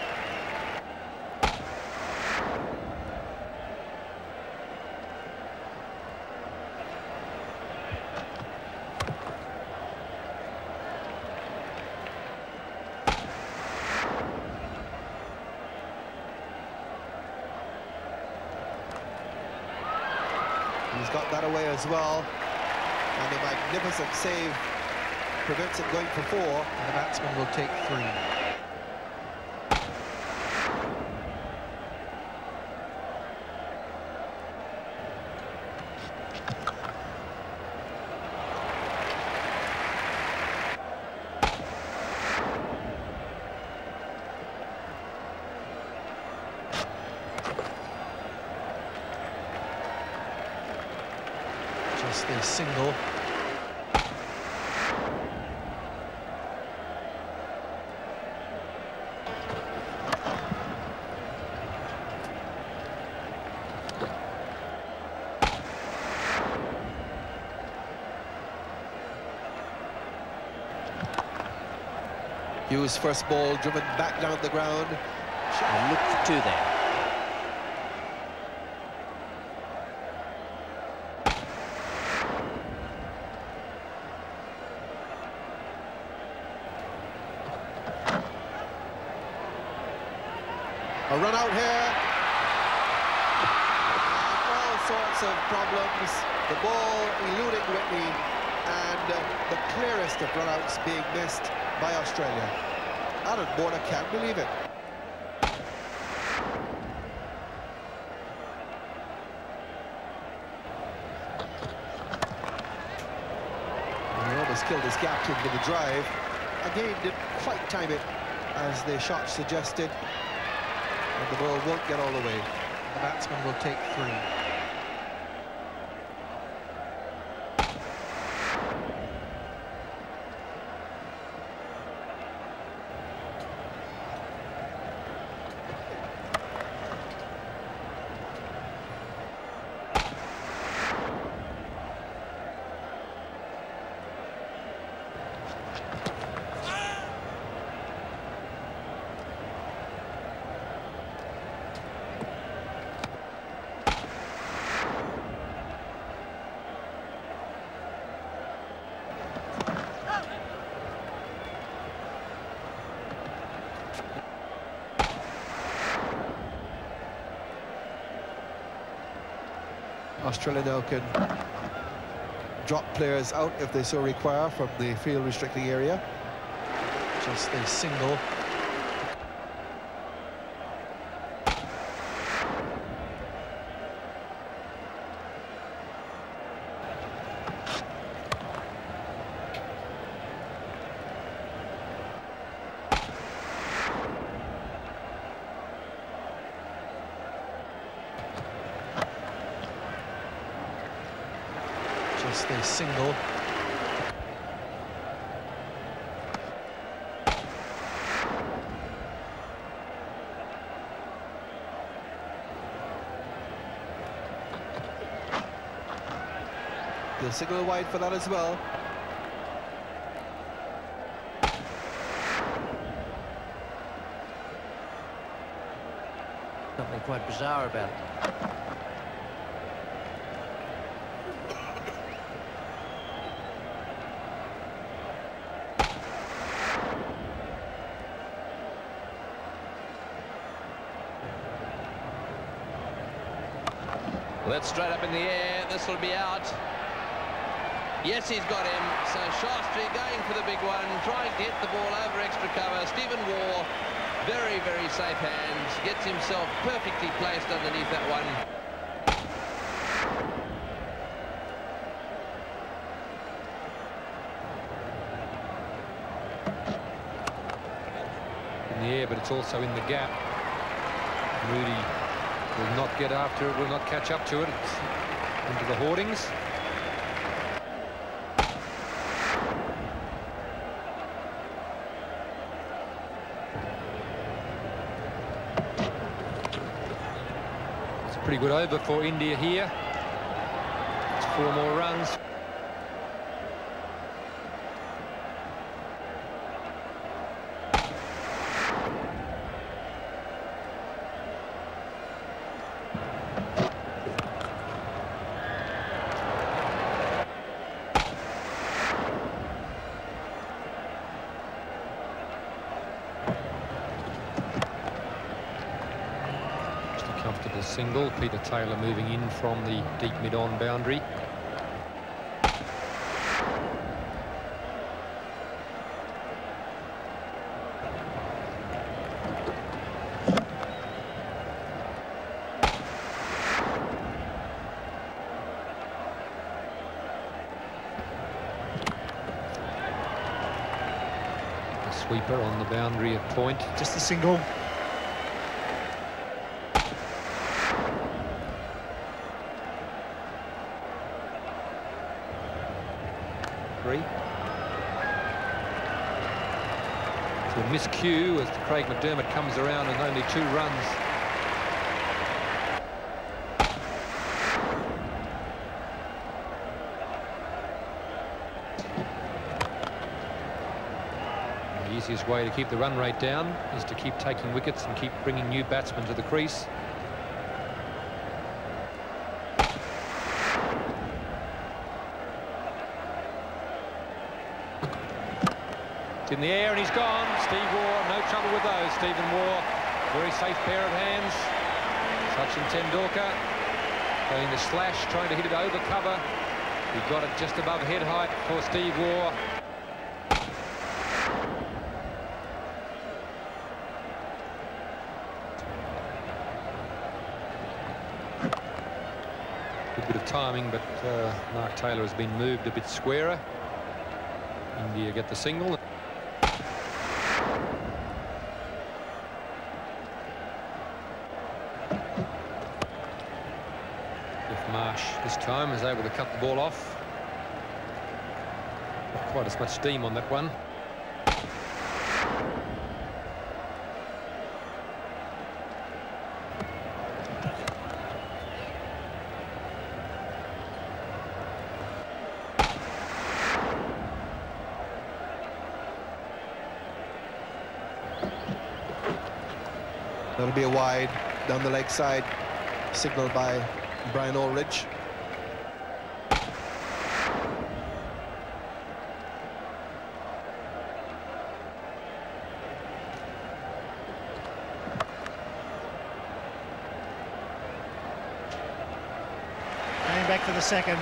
He's got that away as well. And a magnificent save prevents it going for four. And the batsman will take three. Just a single. Hughes' first ball driven back down the ground. And look for two there. A run out here. And all sorts of problems. The ball eluding Whitney, and uh, the clearest of run-outs being missed by Australia. Aaron Border can't believe it. He almost killed his captain with the drive. Again, didn't quite time it as the shot suggested. And the ball won't get all the way. The batsman will take three. Australia now can drop players out if they so require from the field restricting area. Just a single. Just a single. The signal wide for that as well. Something quite bizarre about it. Well, that's straight up in the air. This will be out. Yes, he's got him. So Shastri going for the big one, trying to hit the ball over extra cover. Stephen Waugh, very, very safe hands. Gets himself perfectly placed underneath that one. In the air, but it's also in the gap. Moody will not get after it, will not catch up to it. It's into the hoardings. It's a pretty good over for India here. It's four more runs. Comfortable single. Peter Taylor moving in from the deep mid-on boundary. The sweeper on the boundary at point. Just a single. Three. To a miscue as Craig McDermott comes around and only two runs. The easiest way to keep the run rate down is to keep taking wickets and keep bringing new batsmen to the crease. It's in the air and he's gone. Steve Waugh, no trouble with those. Stephen Waugh, very safe pair of hands. Sachin Tendulkar playing the slash, trying to hit it over cover. He got it just above head height for Steve Waugh. Good bit of timing, but uh, Mark Taylor has been moved a bit squarer. India get the single. Marsh this time is able to cut the ball off. Not quite as much steam on that one. That'll be a wide down the leg side, signaled by Brian Ulrich. Going back for the second.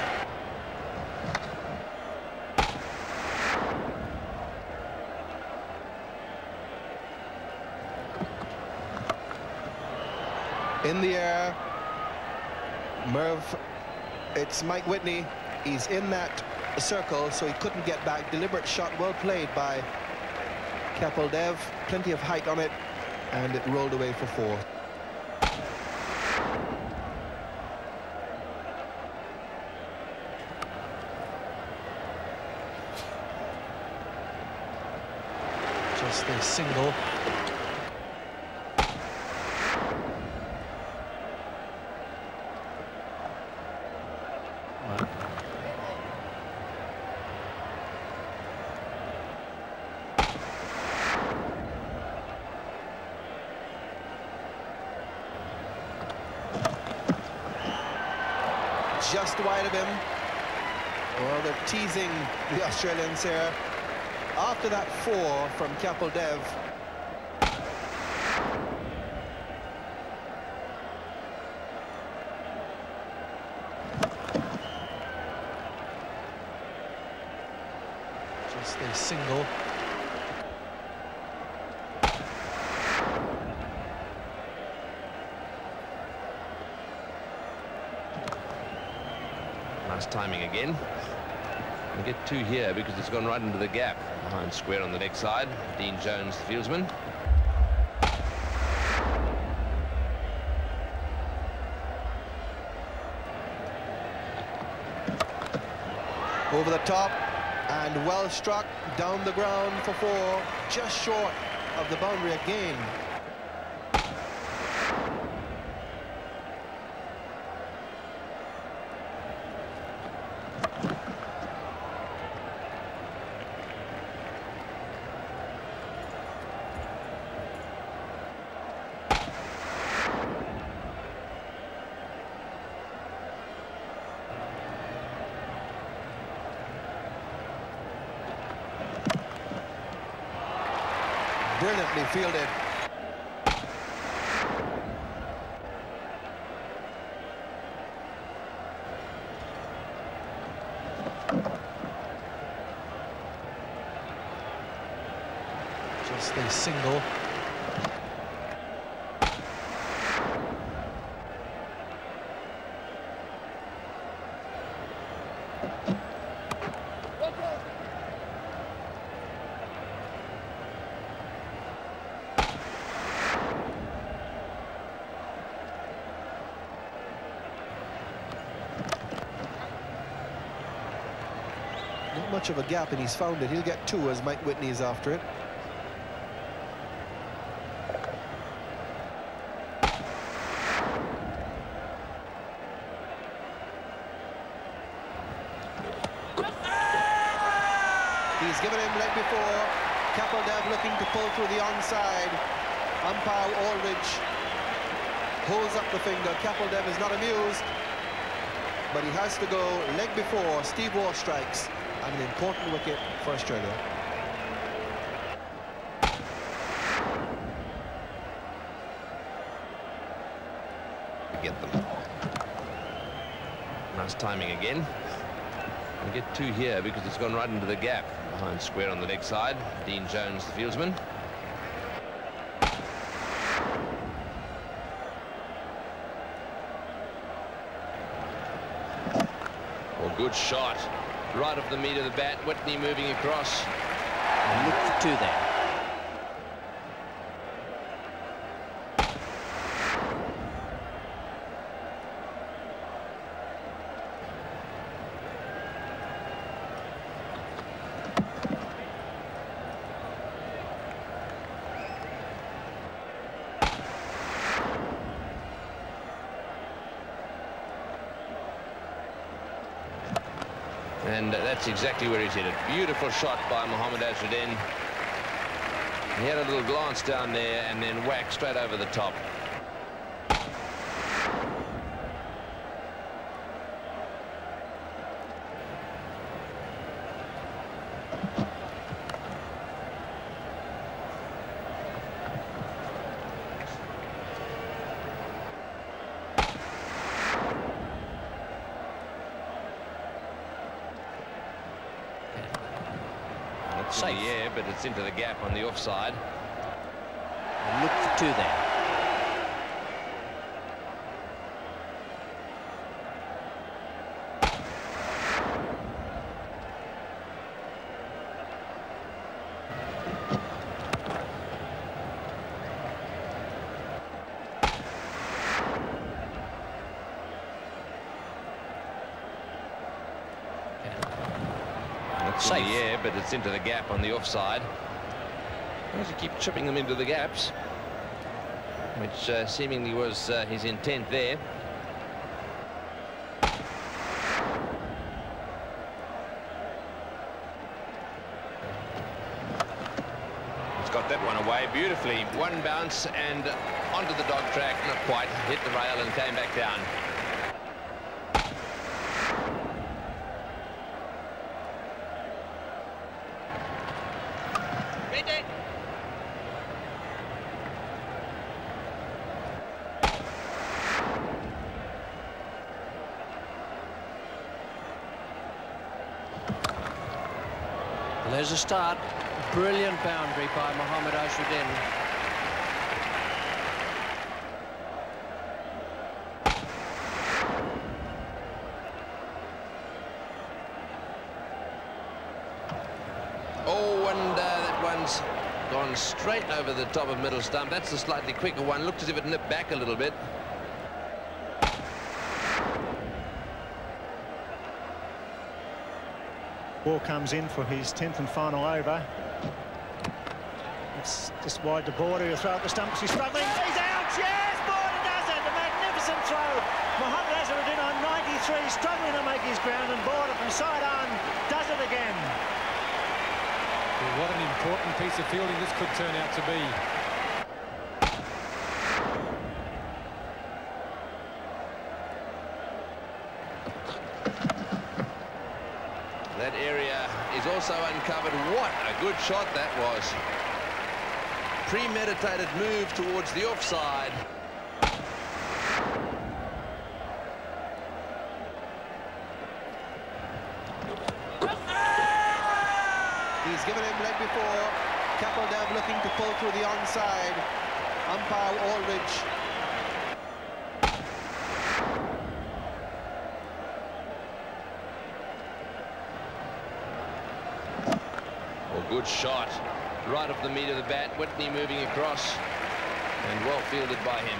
In the air. Merv, it's Mike Whitney. He's in that circle, so he couldn't get back. Deliberate shot, well played by Kapil Dev. Plenty of height on it, and it rolled away for four. Just a single. Just wide of him. Well, they're teasing the Australians here. After that four from Kapil Dev. Just a single. Nice timing again. And get two here because it's gone right into the gap behind square on the leg side. Dean Jones, the fieldsman. Over the top, and well struck down the ground for four, just short of the boundary again. Brilliantly fielded. Just a single. Not much of a gap, and he's found it. He'll get two as Mike Whitney is after it. He's given him leg before. Kapildev looking to pull through the onside. Umpire Aldridge holds up the finger. Kapildev is not amused, but he has to go leg before. Steve Waugh strikes, and an important wicket for Australia. Get them. Nice timing again. We get two here because it's gone right into the gap. Behind square on the leg side. Dean Jones, the fieldsman. Oh, good shot. Right off the meat of the bat. Whitney moving across. And look for two there. And that's exactly where he's hit it. Beautiful shot by Mohammad Azharuddin. He had a little glance down there and then whack straight over the top. It's in the air, but it's into the gap on the offside. And look for two there. It's in the air, but it's into the gap on the offside. As he keep chipping them into the gaps, which uh, seemingly was uh, his intent there. He's got that one away beautifully. One bounce and onto the dog track, not quite, hit the rail and came back down. There's a start. Brilliant boundary by Mohammad Azharuddin. Oh, and uh, that one's gone straight over the top of middle stump. That's the slightly quicker one. Looked as if it nipped back a little bit. Ball comes in for his tenth and final over. It's just wide to Border. He'll throw at the stumps. He's struggling. He's out. Yes, Border does it. A magnificent throw. Mohammed Azharuddin on ninety-three, struggling to make his ground, and Border from side on does it again. Well, what an important piece of fielding this could turn out to be. That area is also uncovered. What a good shot that was. Premeditated move towards the offside. He's given him leg before. Kapildev looking to pull through the onside. Umpire Aldridge. Oh, good shot. Right off the meat of the bat. Whitney moving across. And well fielded by him.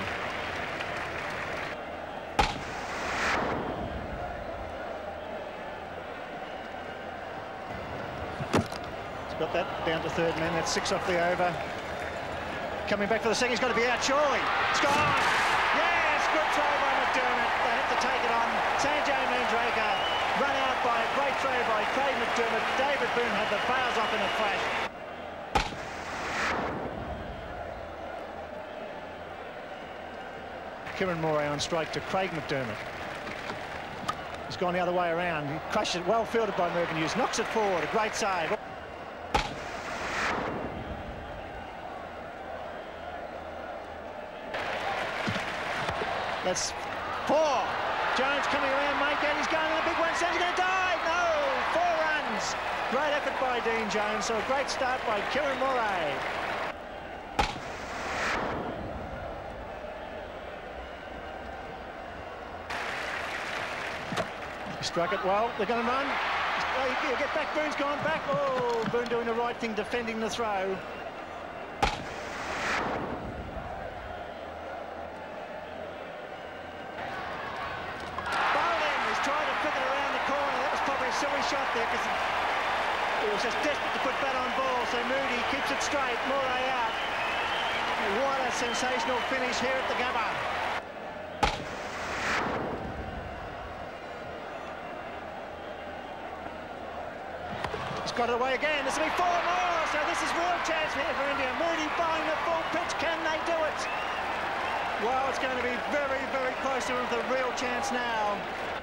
Got that down to third man. That's six off the over. Coming back for the second. He's got to be out. Surely. It's gone. Yes, good throw by McDermott. They have to take it on. Sanjay Mandraker run out by a great throw by Craig McDermott. David Boone had the bails off in a flash. Kieran Moray on strike to Craig McDermott. He's gone the other way around. He crushed it. Well fielded by Mervyn Hughes. Knocks it forward. A great save. That's four. Jones coming around, make it. He's going to the big one. Says he's going to die. No, four runs. Great effort by Dean Jones. So a great start by Kieran Moray. He struck it well. They're going to run. He'll get back. Boone's gone back. Oh, Boone doing the right thing, defending the throw. Silly shot there because he was just desperate to put bat on ball, so Moody keeps it straight. Moray out. What a sensational finish here at the Gabba. He's got it away again. This will be four more, so this is real chance here for India. Moody bowling the full pitch. Can they do it? Well, it's going to be very, very close to the real chance now.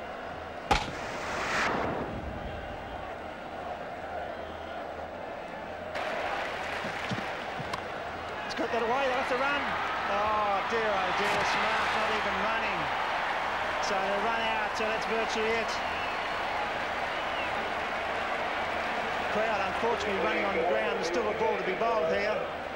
Got that away, they'll have to run. Oh dear, oh dear, Smart not even running. So they run out, so that's virtually it. Crowd unfortunately running on the ground. There's still a ball to be bowled here.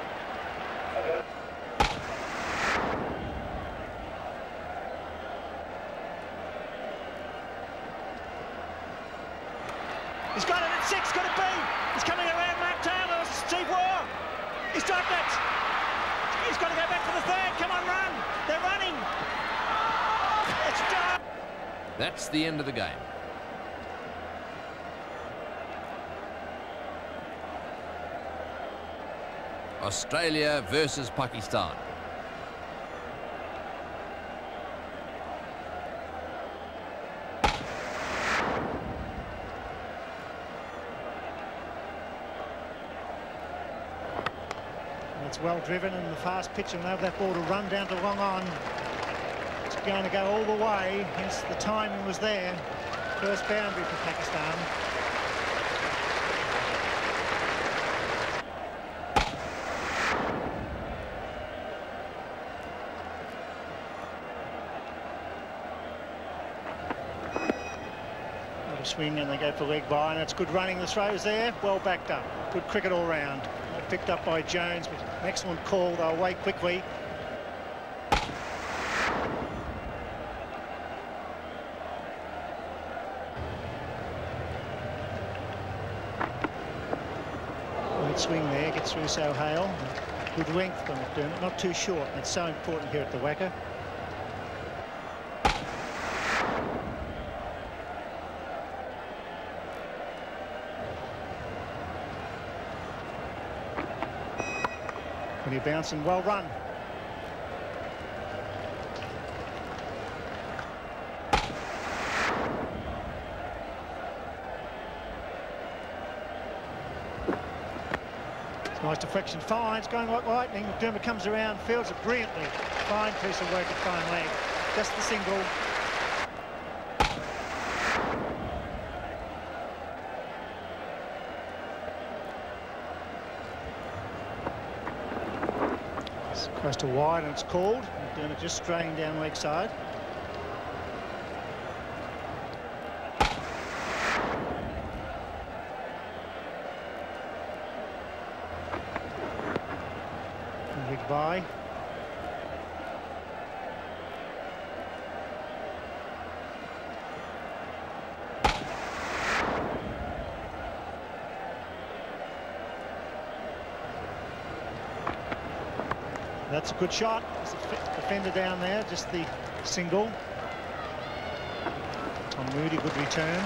He's got it at six, got it be. He's coming around Mark Taylor, Steve Waugh. He's dropped it. He's got to go back for the third. Come on, run. They're running. It's done. That's the end of the game. Australia versus Pakistan. It's well driven and the fast pitch, and have that ball to run down to long on. It's going to go all the way, hence the timing was there. First boundary for Pakistan. Little swing and they go for leg by, and it's good running. The throws there, well backed up. Good cricket all round. Picked up by Jones with an excellent call. They'll away quickly. Good swing there, gets through Sohail. Good length from McDermott, not too short. That's so important here at the Wacker. When you're bouncing, well run. Nice deflection, fine, it's going like lightning. McDermott comes around, fields it brilliantly. Fine piece of work at fine leg. Just the single. It's close to wide and it's called. McDermott just straying down leg side. By. That's a good shot. There's a defender down there, just the single. Tom Moody, good return.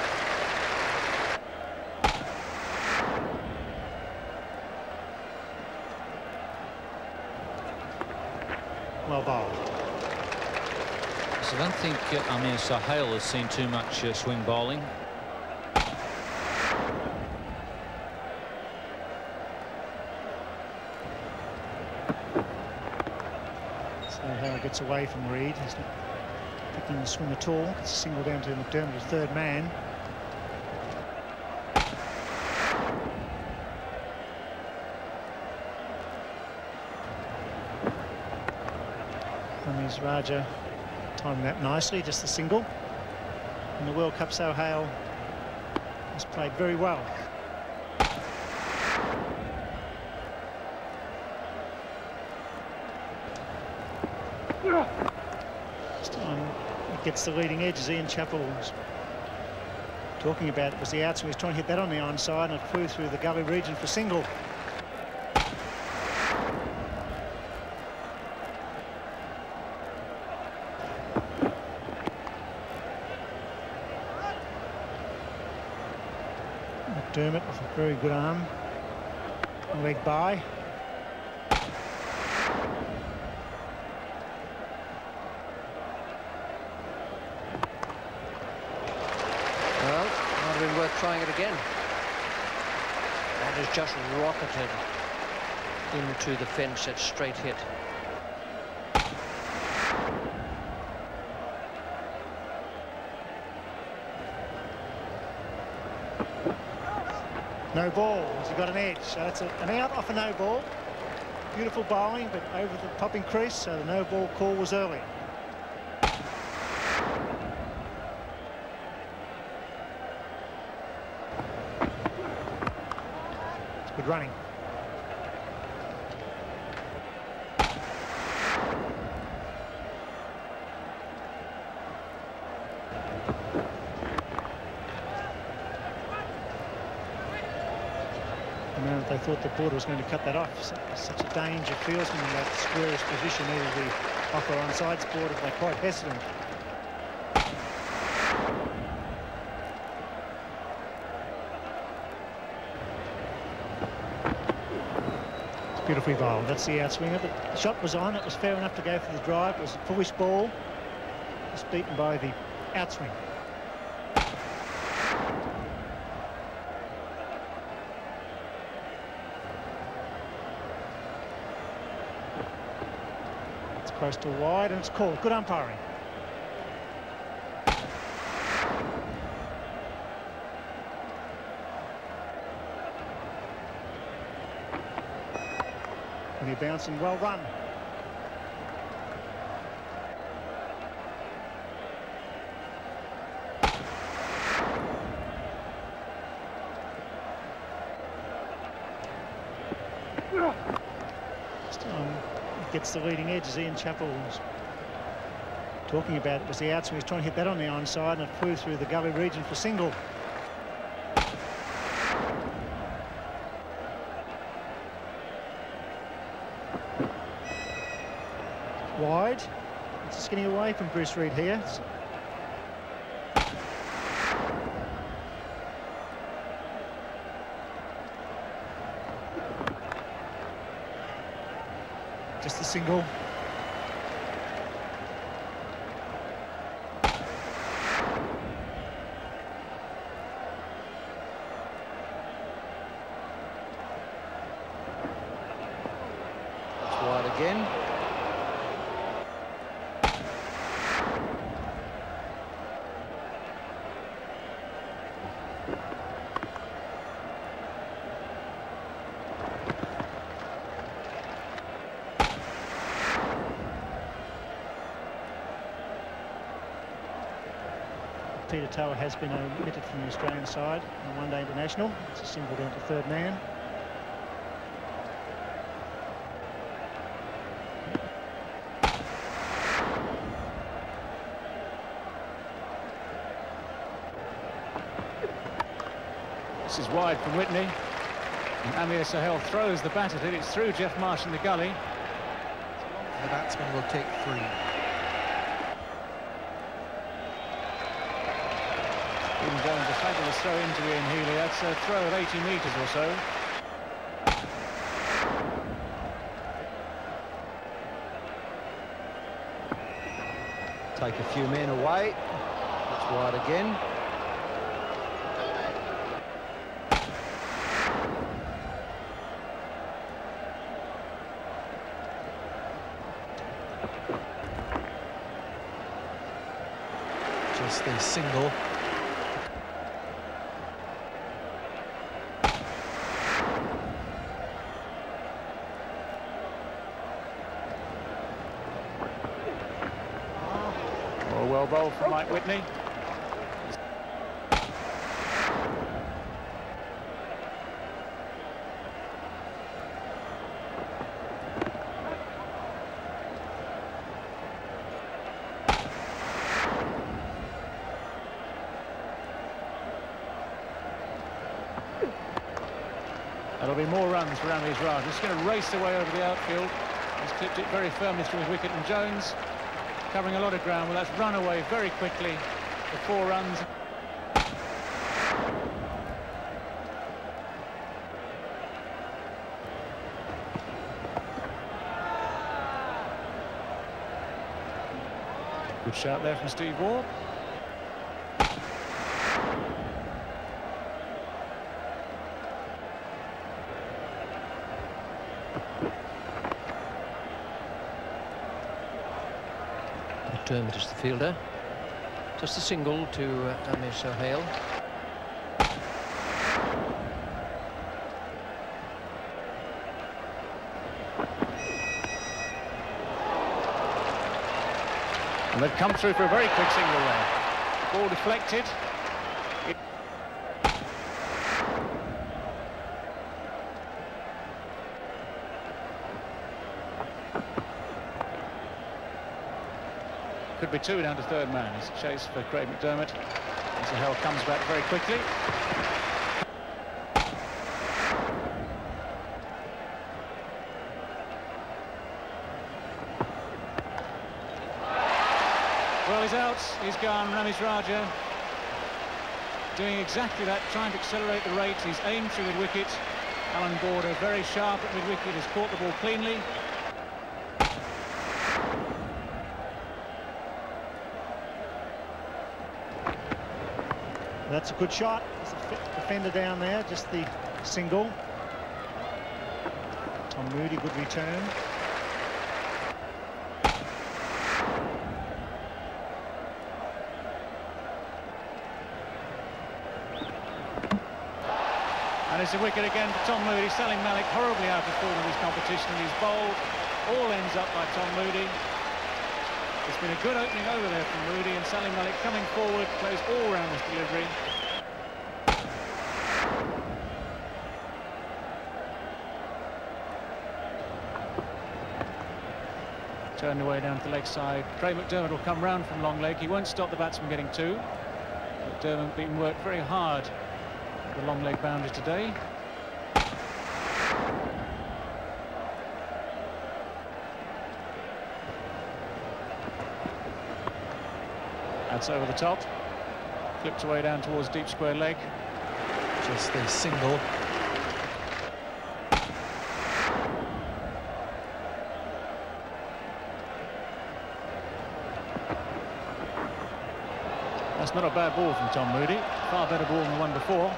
Well bowled. So I don't think uh, I mean Sahel has seen too much uh, swing bowling. Sahel gets away from Reed. He's not picking the swing at all. It's a single down to McDermott, the third man. Raja timing that nicely, just a single. In the World Cup, Sohail has played very well. This time he gets the leading edge, as Ian Chappell was talking about. It was the outside. He was trying to hit that on the onside and it flew through the gully region for single. McDermott with a very good arm. Leg by. Well, might have been worth trying it again. That has just rocketed into the fence at straight hit. No ball. He's got an edge, so that's a, an out off a no ball. Beautiful bowling, but over the popping crease, so the no ball call was early. It's good running. They thought the border was going to cut that off. Such a danger fieldsman in that squarish position, either the off or onside sport, if they're quite hesitant. It's beautifully bowled. That's the outswinger, but the shot was on. It was fair enough to go for the drive. It was a foolish ball. It was beaten by the outswing. Close to wide, and it's called. Good umpiring. When you're bouncing, well run. Gets the leading edge, as Ian Chappell was talking about. It was the outswing. He was trying to hit that on the onside and it flew through the gully region for single. Wide. It's just getting away from Bruce Reid here. It's Just a single. It's wide again. Peter Tower has been omitted from the Australian side on the one-day international. It's a single down to third man. This is wide from Whitney. And Amir Sahel throws the bat at it. It's through Jeff Marsh in the gully. The batsman will take three. Ian Jones, a fabulous throw into Ian Healy. That's a throw of eighty metres or so. Take a few men away. It's wide again. Just a single. Well bowled from Mike Whitney. That'll be more runs for Amir Raj. He's going to race away over the outfield. He's clipped it very firmly through his wicket, and Jones covering a lot of ground. Well, that's run away very quickly for four runs. Good shout there from Steve Waugh. McDermott is the fielder. Just a single to uh, Amir Sahel. And they've come through for a very quick single there. Ball deflected. It could be two down to third man. It's a chase for Craig McDermott. And Sahel comes back very quickly. Well, he's out, he's gone. Ramesh Raja doing exactly that, trying to accelerate the rate. He's aimed through mid-wicket. Alan Border very sharp at mid-wicket, has caught the ball cleanly. That's a good shot. There's a defender down there, just the single. Tom Moody, good return. And it's a wicket again for Tom Moody. Salim Malik horribly out of form in this competition. He's bowled. All ends up by Tom Moody. It's been a good opening over there from Moody, and Salim Malik coming forward, plays all round his delivery. Turned away down to the leg side. Craig McDermott will come round from long leg. He won't stop the batsman getting two. McDermott being worked very hard at the long leg boundary today. That's over the top. Flipped away down towards deep square leg. Just a single. That's not a bad ball from Tom Moody. Far better ball than the one before.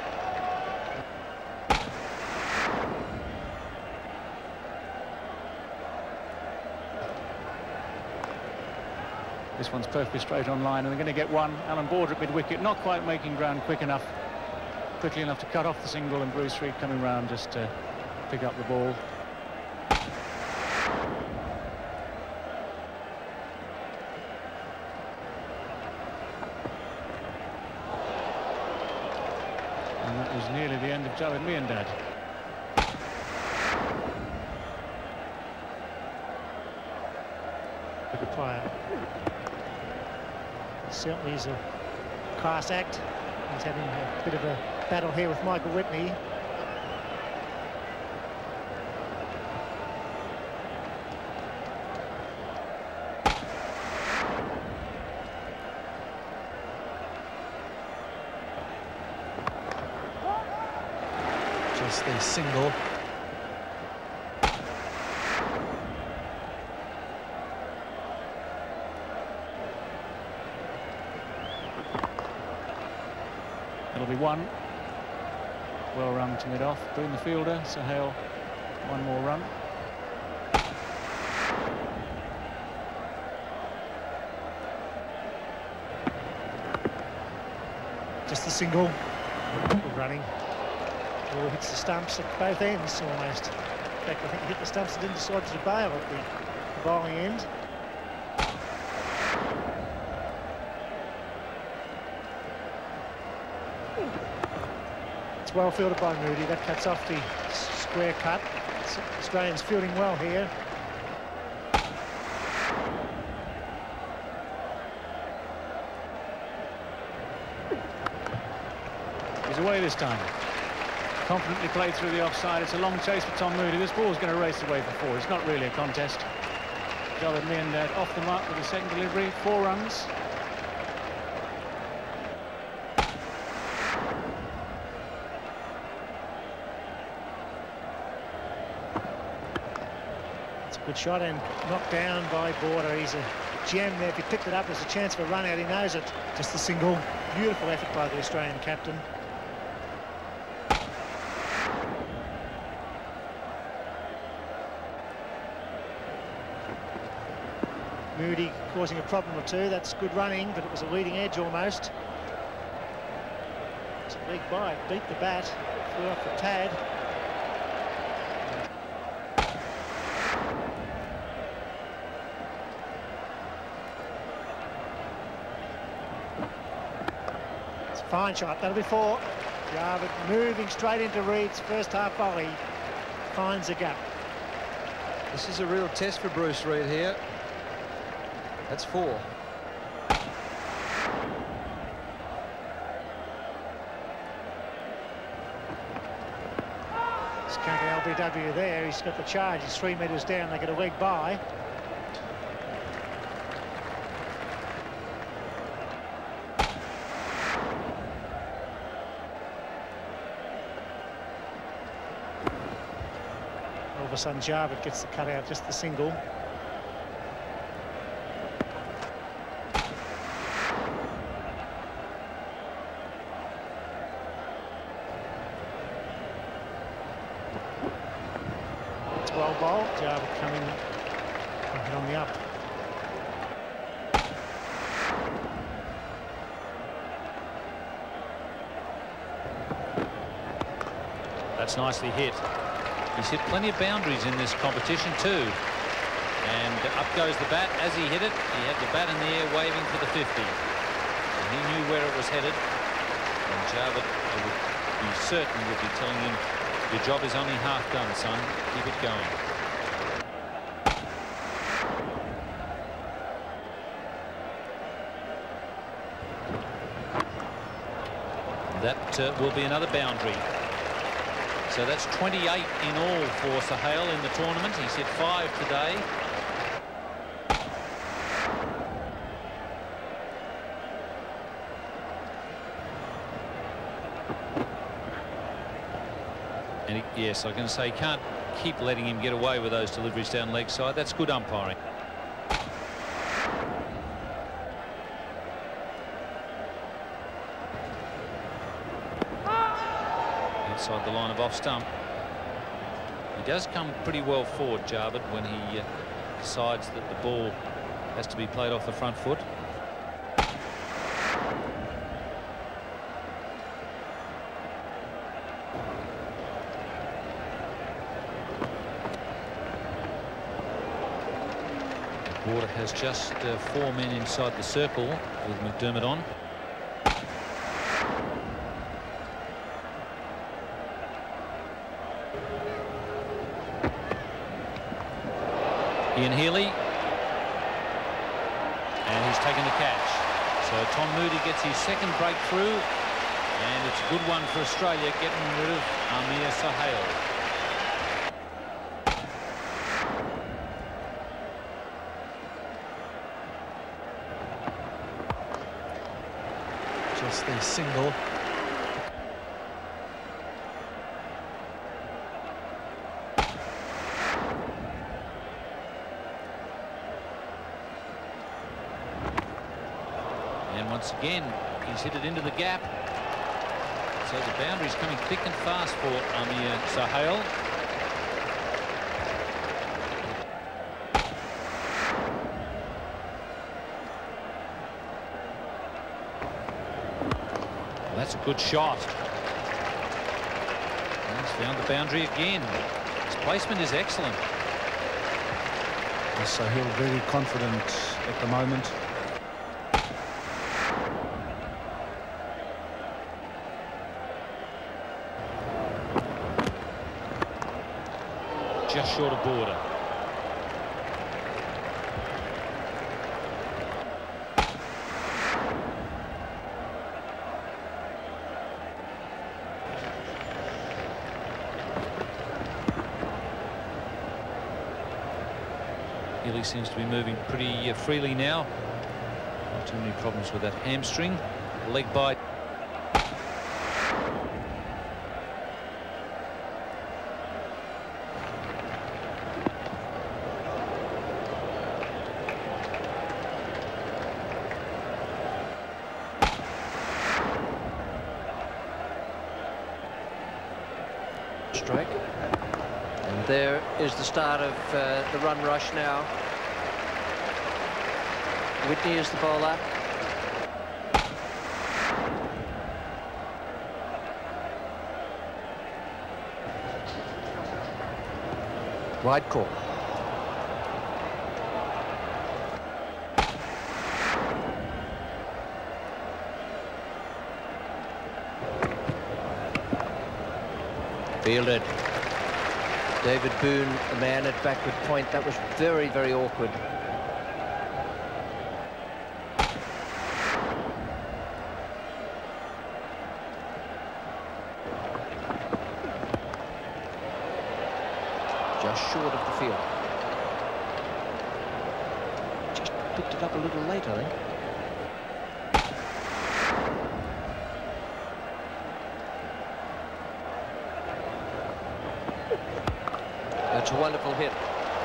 This one's perfectly straight on line, and they're going to get one. Alan Border at mid-wicket, not quite making ground quick enough, quickly enough to cut off the single, and Bruce Reid coming round just to pick up the ball. And that was nearly the end of Javed Miandad. Good player. Certainly is a class act. He's having a bit of a battle here with Michael Whitney. Just a single. It'll be one. Well run to mid-off. Boone the fielder. Sahel, one more run. Just a single. Good running. Ball hits the stumps at both ends almost. In fact, I think he hit the stumps and didn't decide to bail at the bowling end. It's well fielded by Moody. That cuts off the square cut. Australians fielding well here. He's away this time. Confidently played through the offside. It's a long chase for Tom Moody. This ball's going to race away for four. It's not really a contest. Javed Miandad off the mark with the second delivery. Four runs. It's a good shot and knocked down by Border. He's a gem there. If he picked it up, there's a chance for a run out. He knows it. Just a single. Beautiful effort by the Australian captain. Moody causing a problem or two. That's good running, but it was a leading edge almost. It's a big bite. Beat the bat. Flew off the pad. It's a fine shot. That'll be four. Javed moving straight into Reid's first half volley. Finds a gap. This is a real test for Bruce Reid here. That's four. Skunker L B W there. He's got the charge. He's three metres down. They get a leg by. All of a sudden, Javed gets the cut out, just the single. Well bowled. Javed coming on the up. That's nicely hit. He's hit plenty of boundaries in this competition too. And up goes the bat. As he hit it, he had the bat in the air waving for the fifty. And he knew where it was headed. And Javed, I would be certain, would be telling him, your job is only half done, son. Keep it going. That uh, will be another boundary. So that's twenty-eight in all for Sahel in the tournament. He's hit five today. And he, yes, I can say can't keep letting him get away with those deliveries down leg side. That's good umpiring. outside the line of off stump. He does come pretty well forward, Jarvid, when he uh, decides that the ball has to be played off the front foot. Water has just uh, four men inside the circle with McDermott on. Ian Healy, and he's taken the catch. So Tom Moody gets his second breakthrough, and it's a good one for Australia, getting rid of Amir Sahel. Just the single. And once again, he's hit it into the gap. So the boundary's coming thick and fast for Amir Sahel. That's a good shot. And he's found the boundary again. His placement is excellent. Sahel very confident at the moment. Just short of border. Healy seems to be moving pretty uh, freely now. Not too many problems with that hamstring. Leg bite. Strike. And there is the start of uh, the run rush now. Whitney is the bowler. Wide call. Fielded. David Boone, the man at backward point. That was very, very awkward. Just short of the field. Just picked it up a little late, I think. That's a wonderful hit.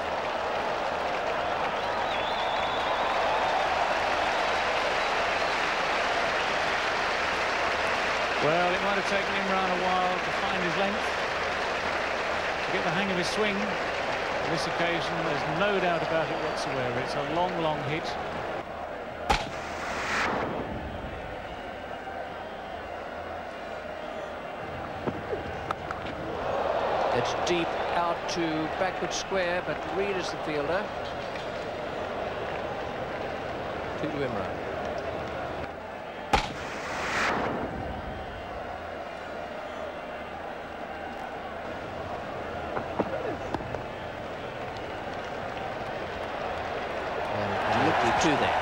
Well, it might have taken Imran a while to find his length, to get the hang of his swing. On this occasion, there's no doubt about it whatsoever. It's a long, long hit. It's deep out to backward square, but Reed is the fielder. Two to Imran. And looking two there.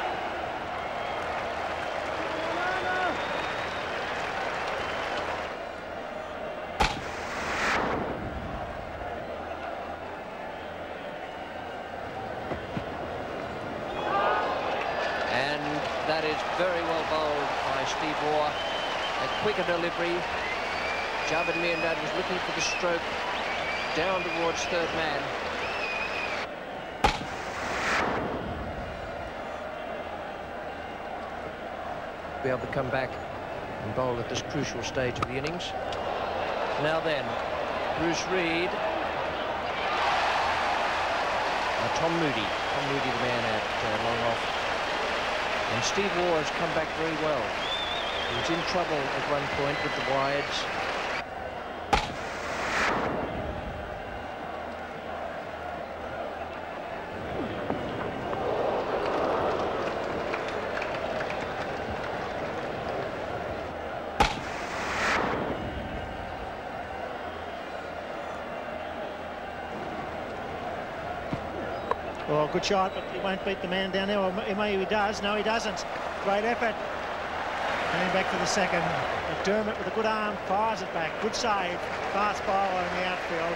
That is very well bowled by Steve Waugh. A quicker delivery. Javed Miandad was looking for the stroke down towards third man. Be able to come back and bowl at this crucial stage of the innings. Now then, Bruce Reid. Uh, Tom Moody. Tom Moody, the man at uh, long off. And Steve Waugh has come back very well. He was in trouble at one point with the wides. Oh, good shot, but he won't beat the man down there. Or maybe he does. No, he doesn't. Great effort. Going back to the second. McDermott with a good arm fires it back. Good save. Fast bowler in the outfield.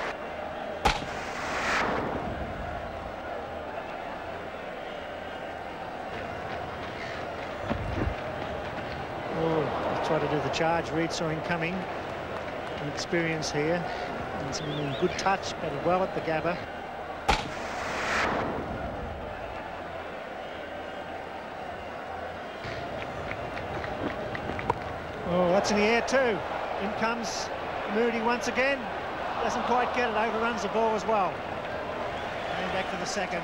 Oh, he'll try to do the charge. Reid saw him coming. An experience here. And some good touch, batted well at the gabba. Oh, that's in the air too. In comes Moody once again. Doesn't quite get it, overruns the ball as well. Going back to the second.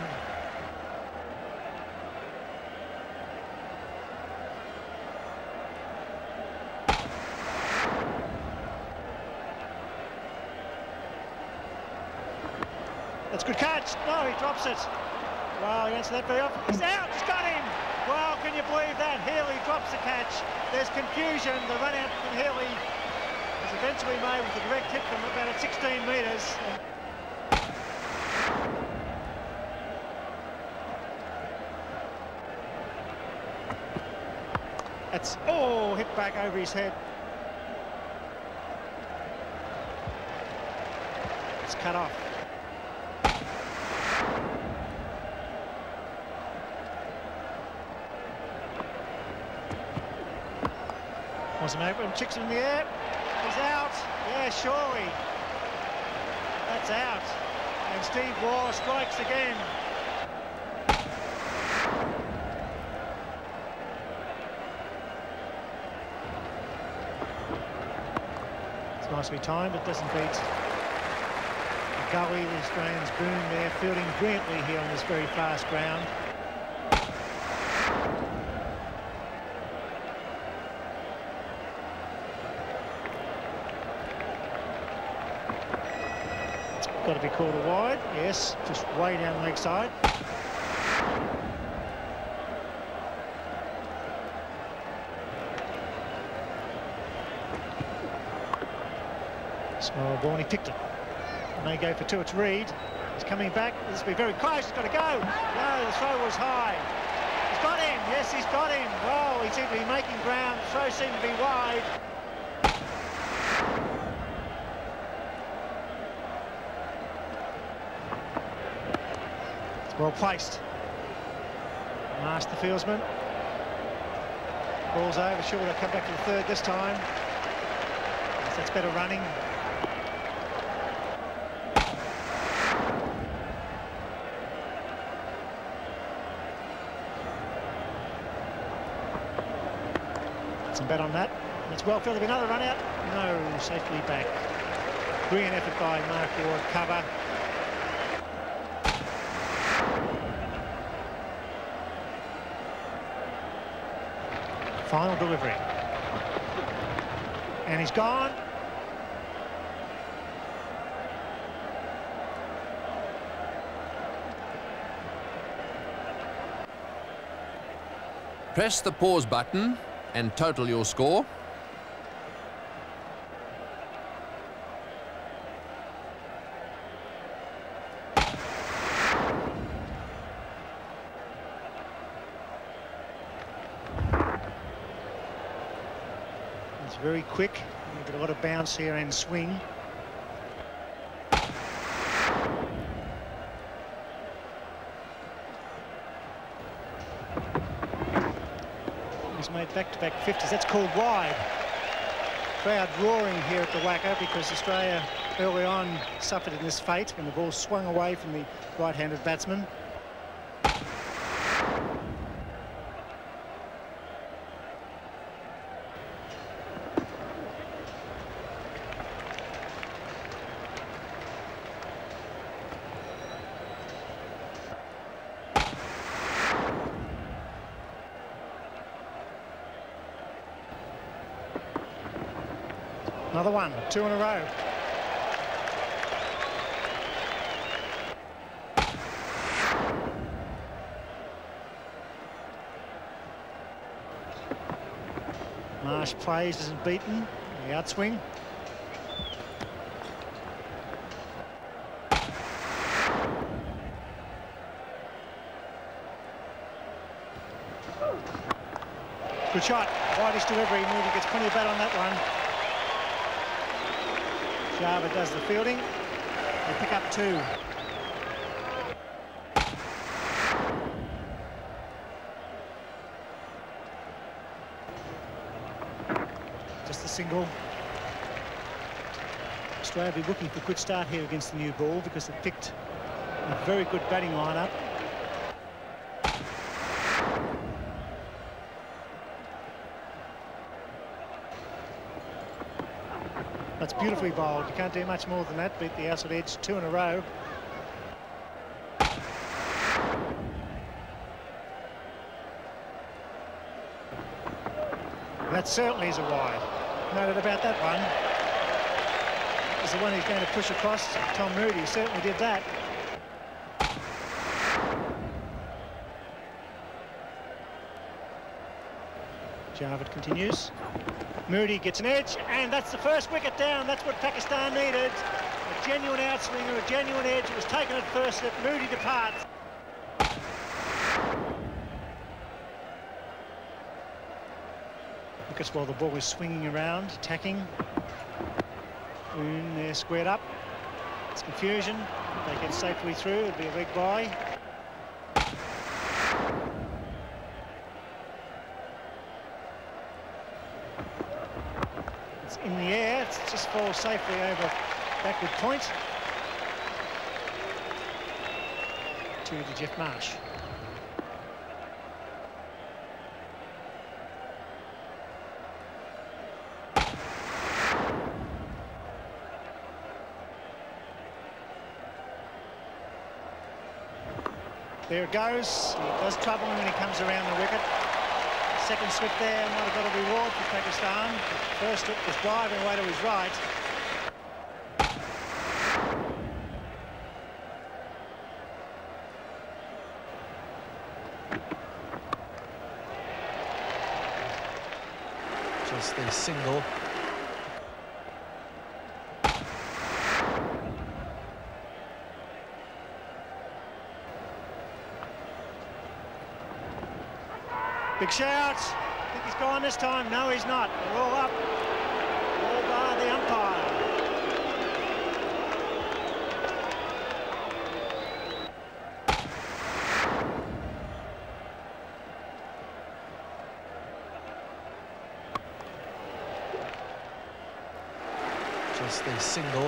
That's a good catch. No, he drops it. Well, he answered that very often. He's out, he's got him. Wow, can you believe that? Healy drops the catch. There's confusion. The run out from Healy is eventually made with a direct hit from about at sixteen metres. That's, oh, hit back over his head. It's cut off. Wasn't open, chicks in the air. He's out. Yeah, surely. That's out. And Steve Waugh strikes again. It's nicely timed, but doesn't beat the gully. The Australians boom there, fielding brilliantly here on this very fast ground. Got to be called a wide, yes, just way down leg side. Small ball, and he picked it. And they go for two, it's Reid. He's coming back, this will be very close, he's got to go. No, the throw was high. He's got him, yes, he's got him. Well, he seemed to be making ground, the throw seemed to be wide. Well placed. Marsh the fieldsman. Ball's over, sure they'll come back to the third this time. Yes, that's better running. Some bet on that. It's well filled. There'll be another run out. No, safely back. Brilliant effort by Mark Ward, cover. Final delivery. And he's gone. Press the pause button and total your score. Very quick. You get a lot of bounce here and swing. He's made back-to-back fifties. That's called wide. Crowd roaring here at the Wacker because Australia early on suffered in this fate when the ball swung away from the right-handed batsman. Another one, two in a row. Marsh plays, isn't beaten. The outswing. Good shot. Widest delivery. Moody gets plenty of bat on that one. Java does the fielding. They pick up two. Just a single. Australia will be looking for a good start here against the new ball because they've picked a very good batting lineup. That's beautifully bowled. You can't do much more than that. Beat the outside edge two in a row. That certainly is a wide. No doubt about that one. It's the one he's going to push across. Tom Moody certainly did that. Javed continues. Moody gets an edge, and that's the first wicket down. That's what Pakistan needed. A genuine outswinger, a genuine edge. It was taken at first slip. Moody departs. Wickets while the ball is swinging around, attacking. Boone there squared up. It's confusion. If they get safely through, it'll be a leg bye. In the air, it just falls safely over backward point to the Jeff Marsh. There it goes. He does trouble him when he comes around the wicket. Second slip there might have got a reward for Pakistan. The first slip was driving away to his right. Just the single. Big shout. I think he's gone this time. No, he's not. They're all up. All bar the umpire. Just the single.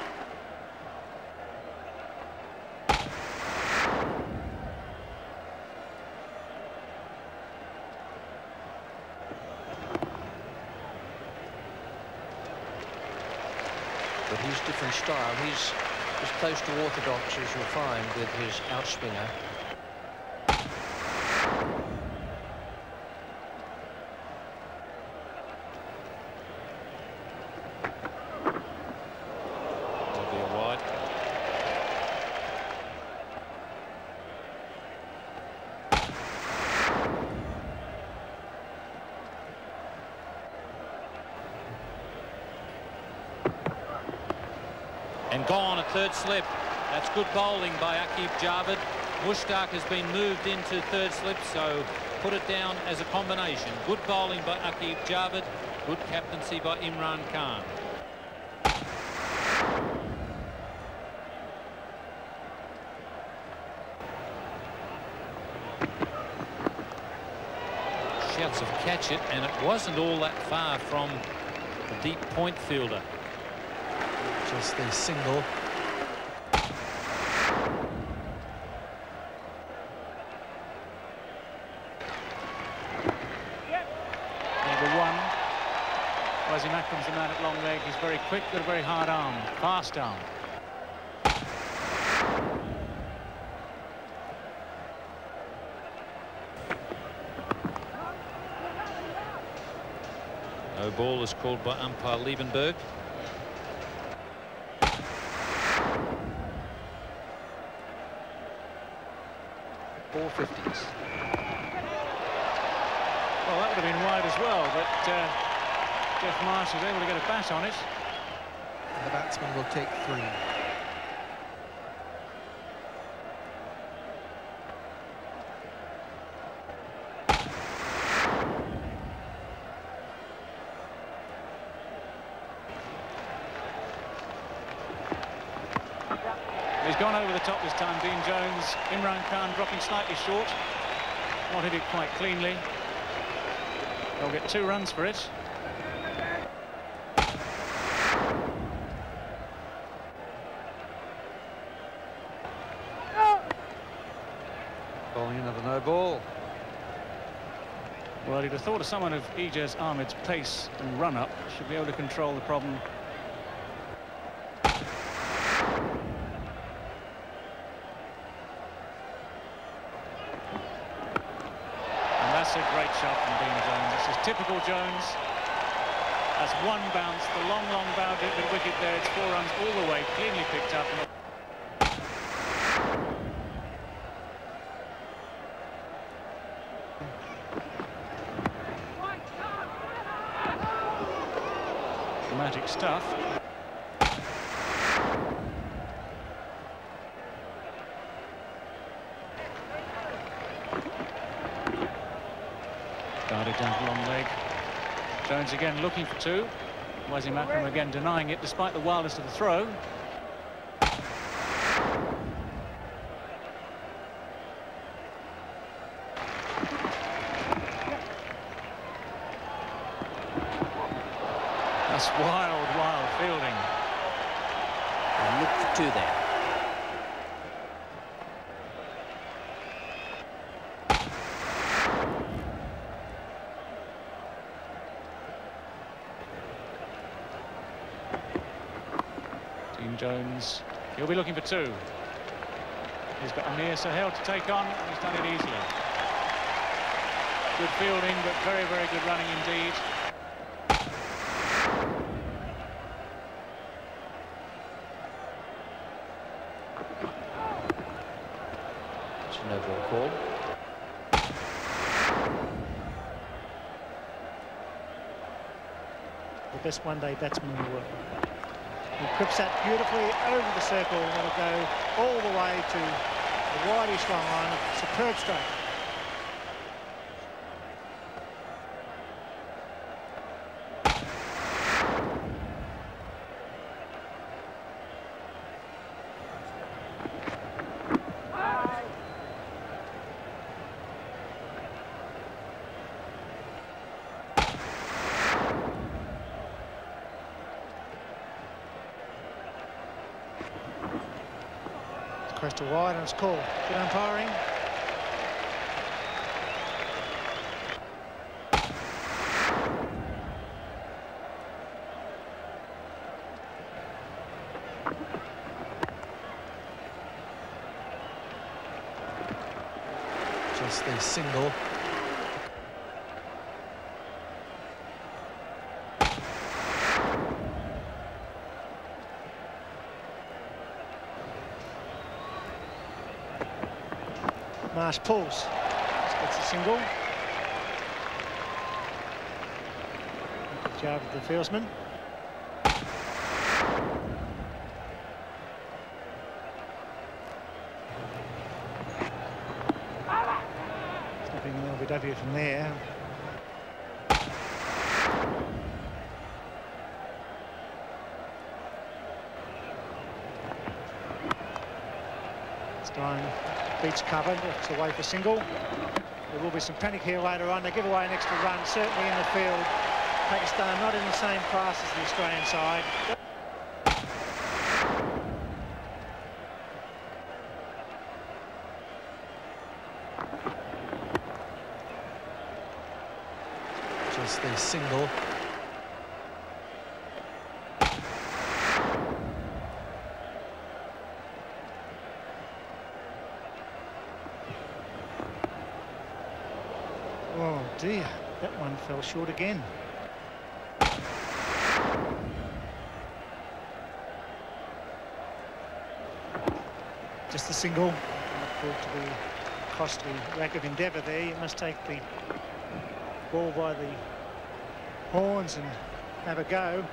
But his different style, he's as close to orthodox as you'll find with his outswinger. That'll be a wide. And gone at third slip. That's good bowling by Aqib Javed. Mushtaq has been moved into third slip, so put it down as a combination. Good bowling by Aqib Javed. Good captaincy by Imran Khan. Shouts of catch it, and it wasn't all that far from the deep point fielder. Just the single. Number one. Wasim Akram's the man at long leg. He's very quick, got a very hard arm, fast arm. No ball is called by umpire Liebenberg. four fifties. Well, that would have been wide as well, but uh, Jeff Marsh was able to get a bat on it. And the batsman will take three. He's gone over the top this time, Dean Jones. Imran Khan dropping slightly short. Not hit it quite cleanly. They'll get two runs for it. Bowling another no ball. Well, you'd have thought of someone of Ijaz Ahmed's pace and run-up should be able to control the problem. That's a great shot from Dean Jones. This is typical Jones. That's one bounce, the long, long boundary at the wicket there. It's four runs all the way, cleanly picked up. Dramatic stuff. Guarded down the long leg. Jones again looking for two. Wasim Akram again denying it despite the wildness of the throw. That's wild, wild fielding. And look for two there. Jones, he'll be looking for two. He's got Amir Sahel to take on, and he's done it easily. Good fielding, but very, very good running indeed. It's a no ball call. The best one-day batsman in the world. He clips that beautifully over the circle, and it'll go all the way to the widely swung line. Superb stroke. Crest to wide, and it's called. Good umpiring. Just the single. Marsh pulls. Gets a single. Good job of the fieldsman. Snapping the L B W from there. Stein beats cover, looks away for single. There will be some panic here later on. They give away an extra run, certainly in the field. Pakistan not in the same class as the Australian side. Just the single. Oh dear, that one fell short again. Just the single. Not proved to be a costly lack of endeavour there. You must take the ball by the horns and have a go.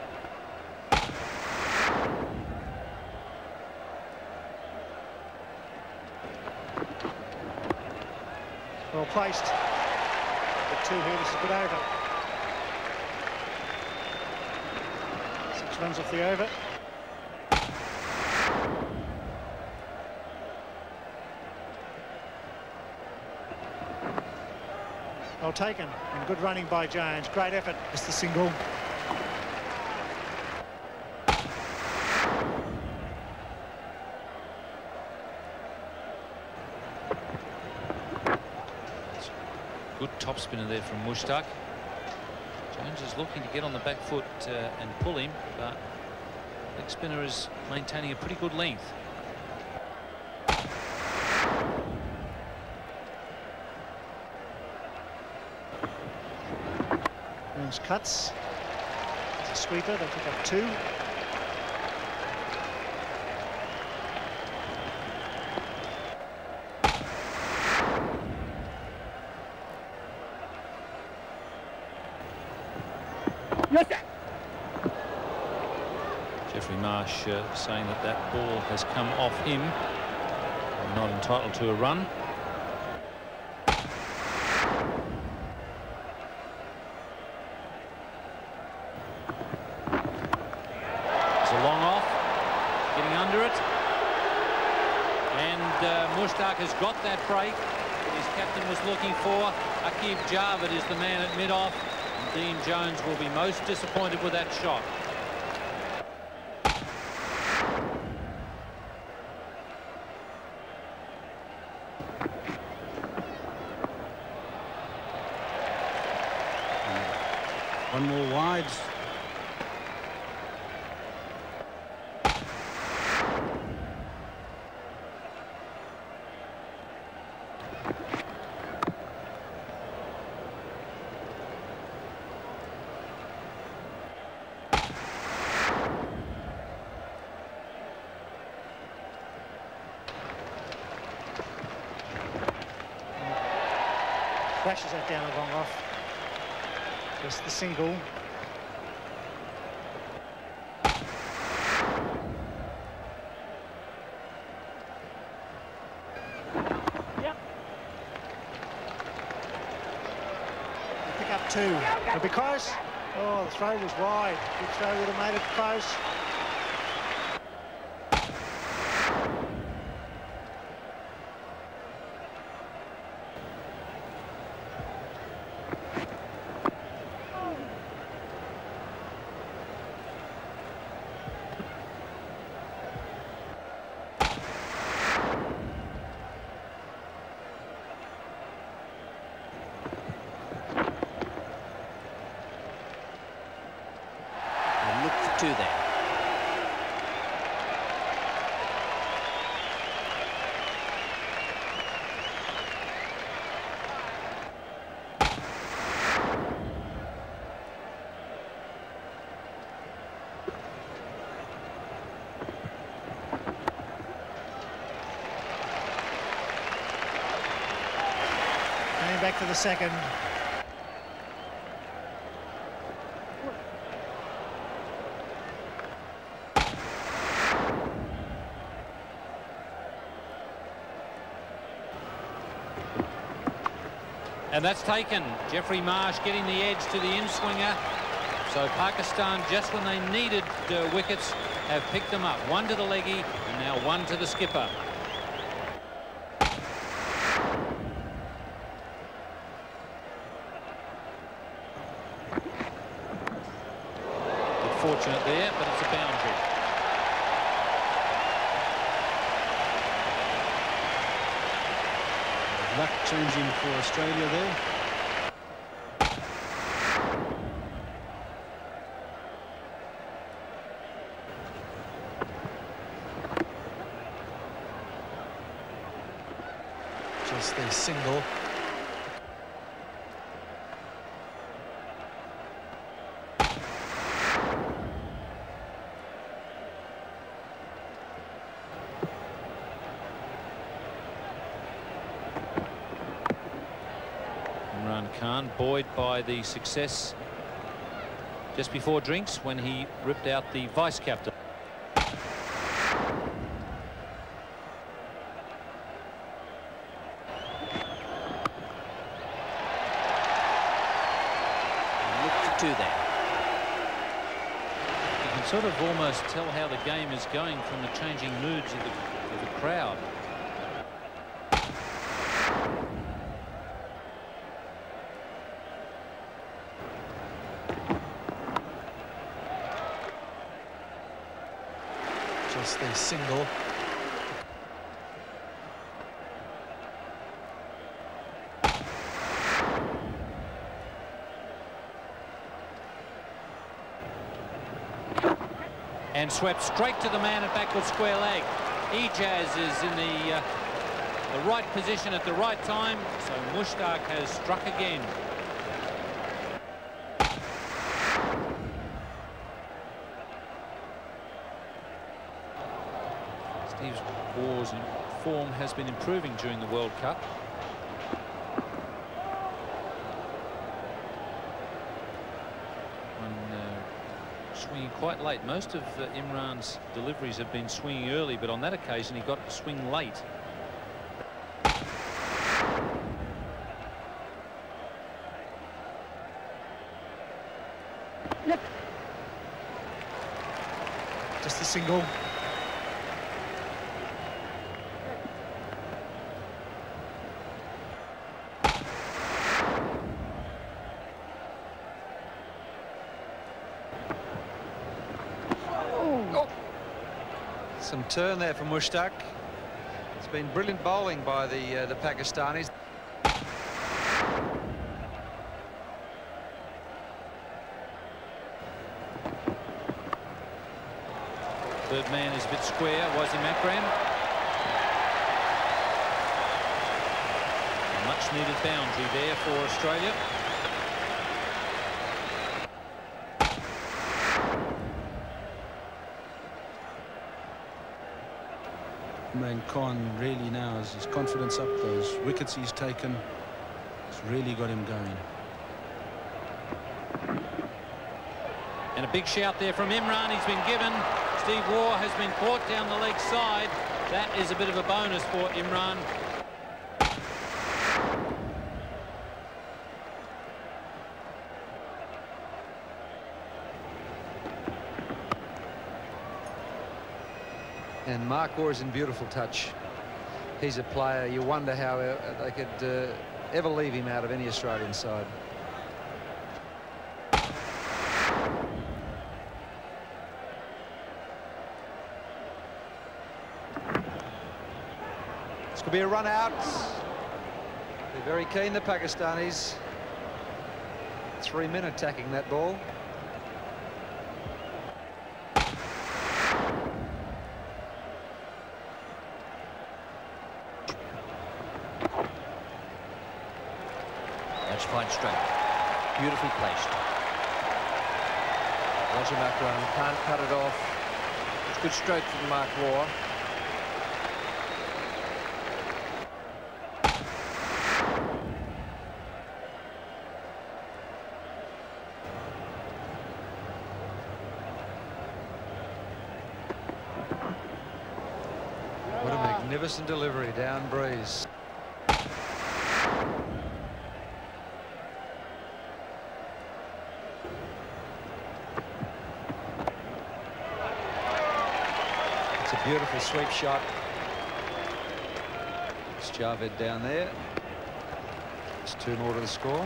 Well placed. The two here, this is a good over. Six runs off the over. Well taken, and good running by Jones. Great effort. Just the single. Good top spinner there from Mushtaq. Jones is looking to get on the back foot uh, and pull him, but leg spinner is maintaining a pretty good length. Jones cuts. It's a sweeper. They pick up two. Jeffrey Marsh uh, saying that that ball has come off him. Not entitled to a run. It's a long off, getting under it. And uh, Mushtaq has got that break that his captain was looking for. Aqib Javed is the man at mid-off. Dean Jones will be most disappointed with that shot. One more wide. Flashes that down a long off. Just the single. Yep. They pick up two. It'll be close. Oh, the throw was wide. Good throw would have made it close. Two there. Coming back to the second. And that's taken. Jeffrey Marsh getting the edge to the in-swinger. So Pakistan, just when they needed uh, wickets, have picked them up. One to the leggy and now one to the skipper. Bit fortunate there, but it's a boundary. Luck changing for Australia there. Just the single. Khan, buoyed by the success just before drinks when he ripped out the vice-captain. Look for two there. You can sort of almost tell how the game is going from the changing moods of the, of the crowd. Just a single. And swept straight to the man at backward square leg. Ijaz is in the, uh, the right position at the right time, so Mushtaq has struck again. Steve Waugh's form has been improving during the World Cup. Swinging quite late. Most of uh, Imran's deliveries have been swinging early, but on that occasion he got to swing late. Yep. Just a single. Some turn there from Mushtaq. It's been brilliant bowling by the uh, the Pakistanis. Third man is a bit square. Wasim Akram. A much needed boundary there for Australia. Imran Khan really now has his confidence up. Those wickets he's taken, it's really got him going. And a big shout there from Imran. He's been given. Steve Waugh has been caught down the leg side. That is a bit of a bonus for Imran. And Mark Waugh is in beautiful touch. He's a player. You wonder how they could uh, ever leave him out of any Australian side. This could be a run out. They're very keen, the Pakistanis. Three men attacking that ball. Fine straight. Beautifully placed. Wasim Akram can't cut it off. It's good stroke from Mark Waugh. What a magnificent delivery down breeze. Beautiful sweep shot. It's Javed down there. It's two more to the score.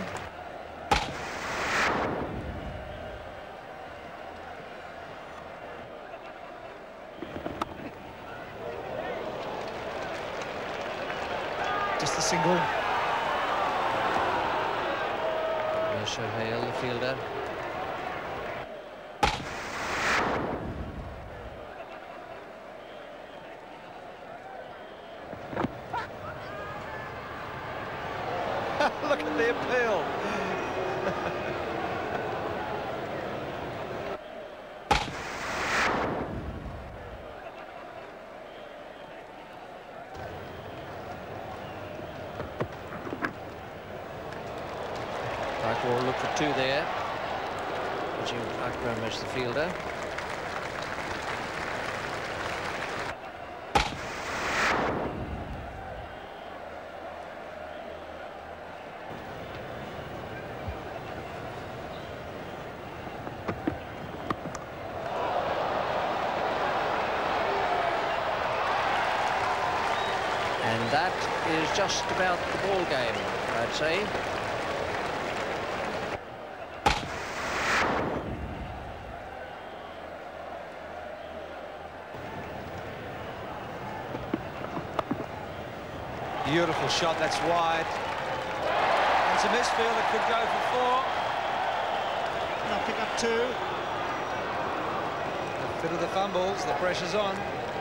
Just a single. Rashad Hale, the fielder. Look at the appeal. War will look for two there. Wazim Akram as the fielder. And that is just about the ball game, I'd say. Beautiful shot, that's wide. And it's a misfield that could go for four. They'll pick up two. A bit of the fumbles, the pressure's on.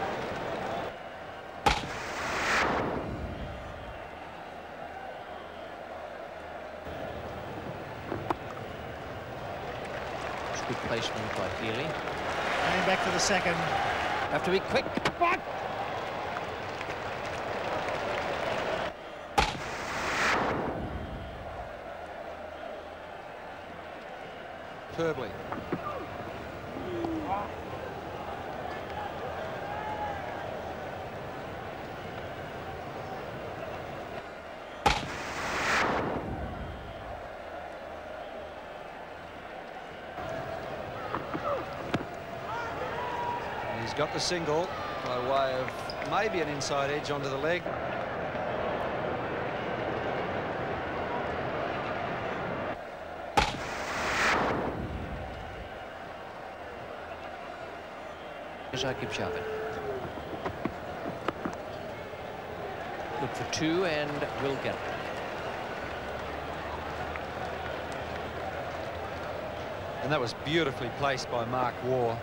It's good placement by Healy. Coming back for the second. Have to be quick. Superbly. And he's got the single by way of maybe an inside edge onto the leg. Keep sharping. Look for two and will get it. And that was beautifully placed by Mark Waugh.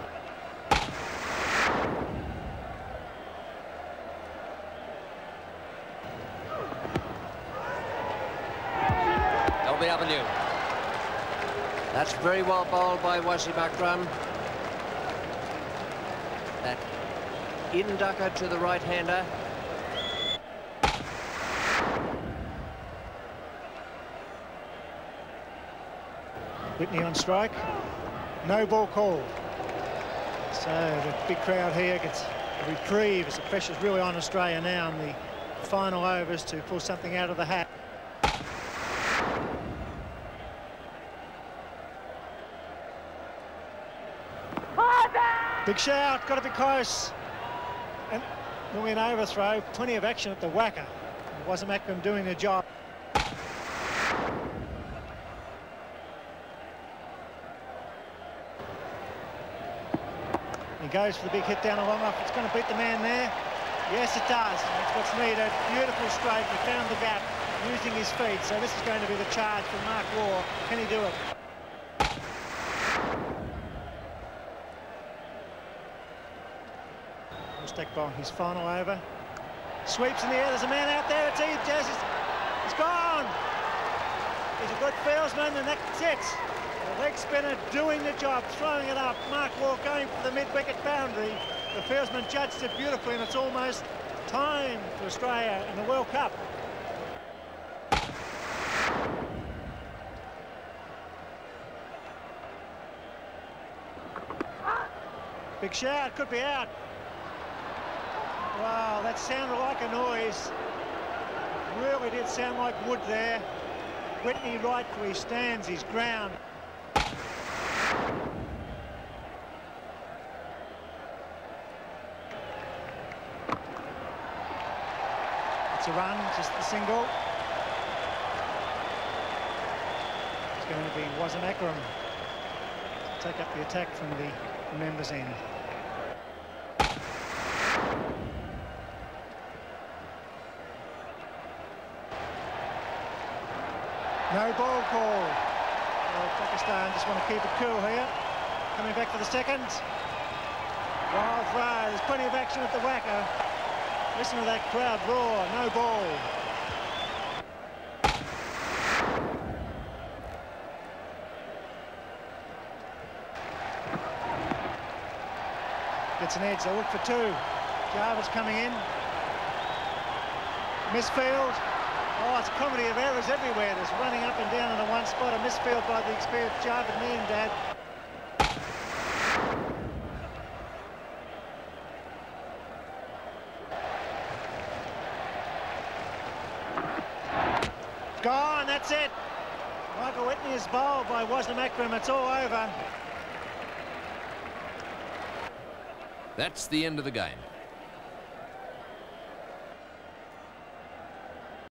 L B W. That's very well bowled by Wazim Akram. That in-ducker to the right-hander. Whitney on strike. No ball called. So the big crowd here gets a reprieve as the pressure's really on Australia now in the final overs to pull something out of the hat. Big shout, got to be close. And nearly an overthrow, plenty of action at the whacker. Wazim Akram doing the job. He goes for the big hit down the long off. It's going to beat the man there. Yes, it does. That's what's needed. Beautiful straight. He found the gap using his feet. So this is going to be the charge for Mark Waugh. Can he do it? Stack ball, his final over. Sweeps in the air, there's a man out there, it's Eve Jazz, he's gone! He's a good fieldsman and that's it. The leg spinner doing the job, throwing it up. Mark Waugh going for the mid-wicket boundary. The fieldsman judged it beautifully and it's almost time for Australia in the World Cup. Big shout, could be out. Wow, that sounded like a noise. Really did sound like wood there. Whitney right where he stands his ground. It's a run, just the single. It's going to be Wazim Akram take up the attack from the members' end. No ball call. Well, Pakistan just want to keep it cool here. Coming back for the second. Wild throw. There's plenty of action at the whacker. Listen to that crowd roar. No ball. Gets an edge. They look for two. Jarvis coming in. Misfield. Oh, it's a comedy of errors everywhere. There's running up and down in the one spot, a misfield by the experienced Jarvid Meandad. Gone, that's it. Michael Whitney is bowled by Wasnam Akram. It's all over. That's the end of the game.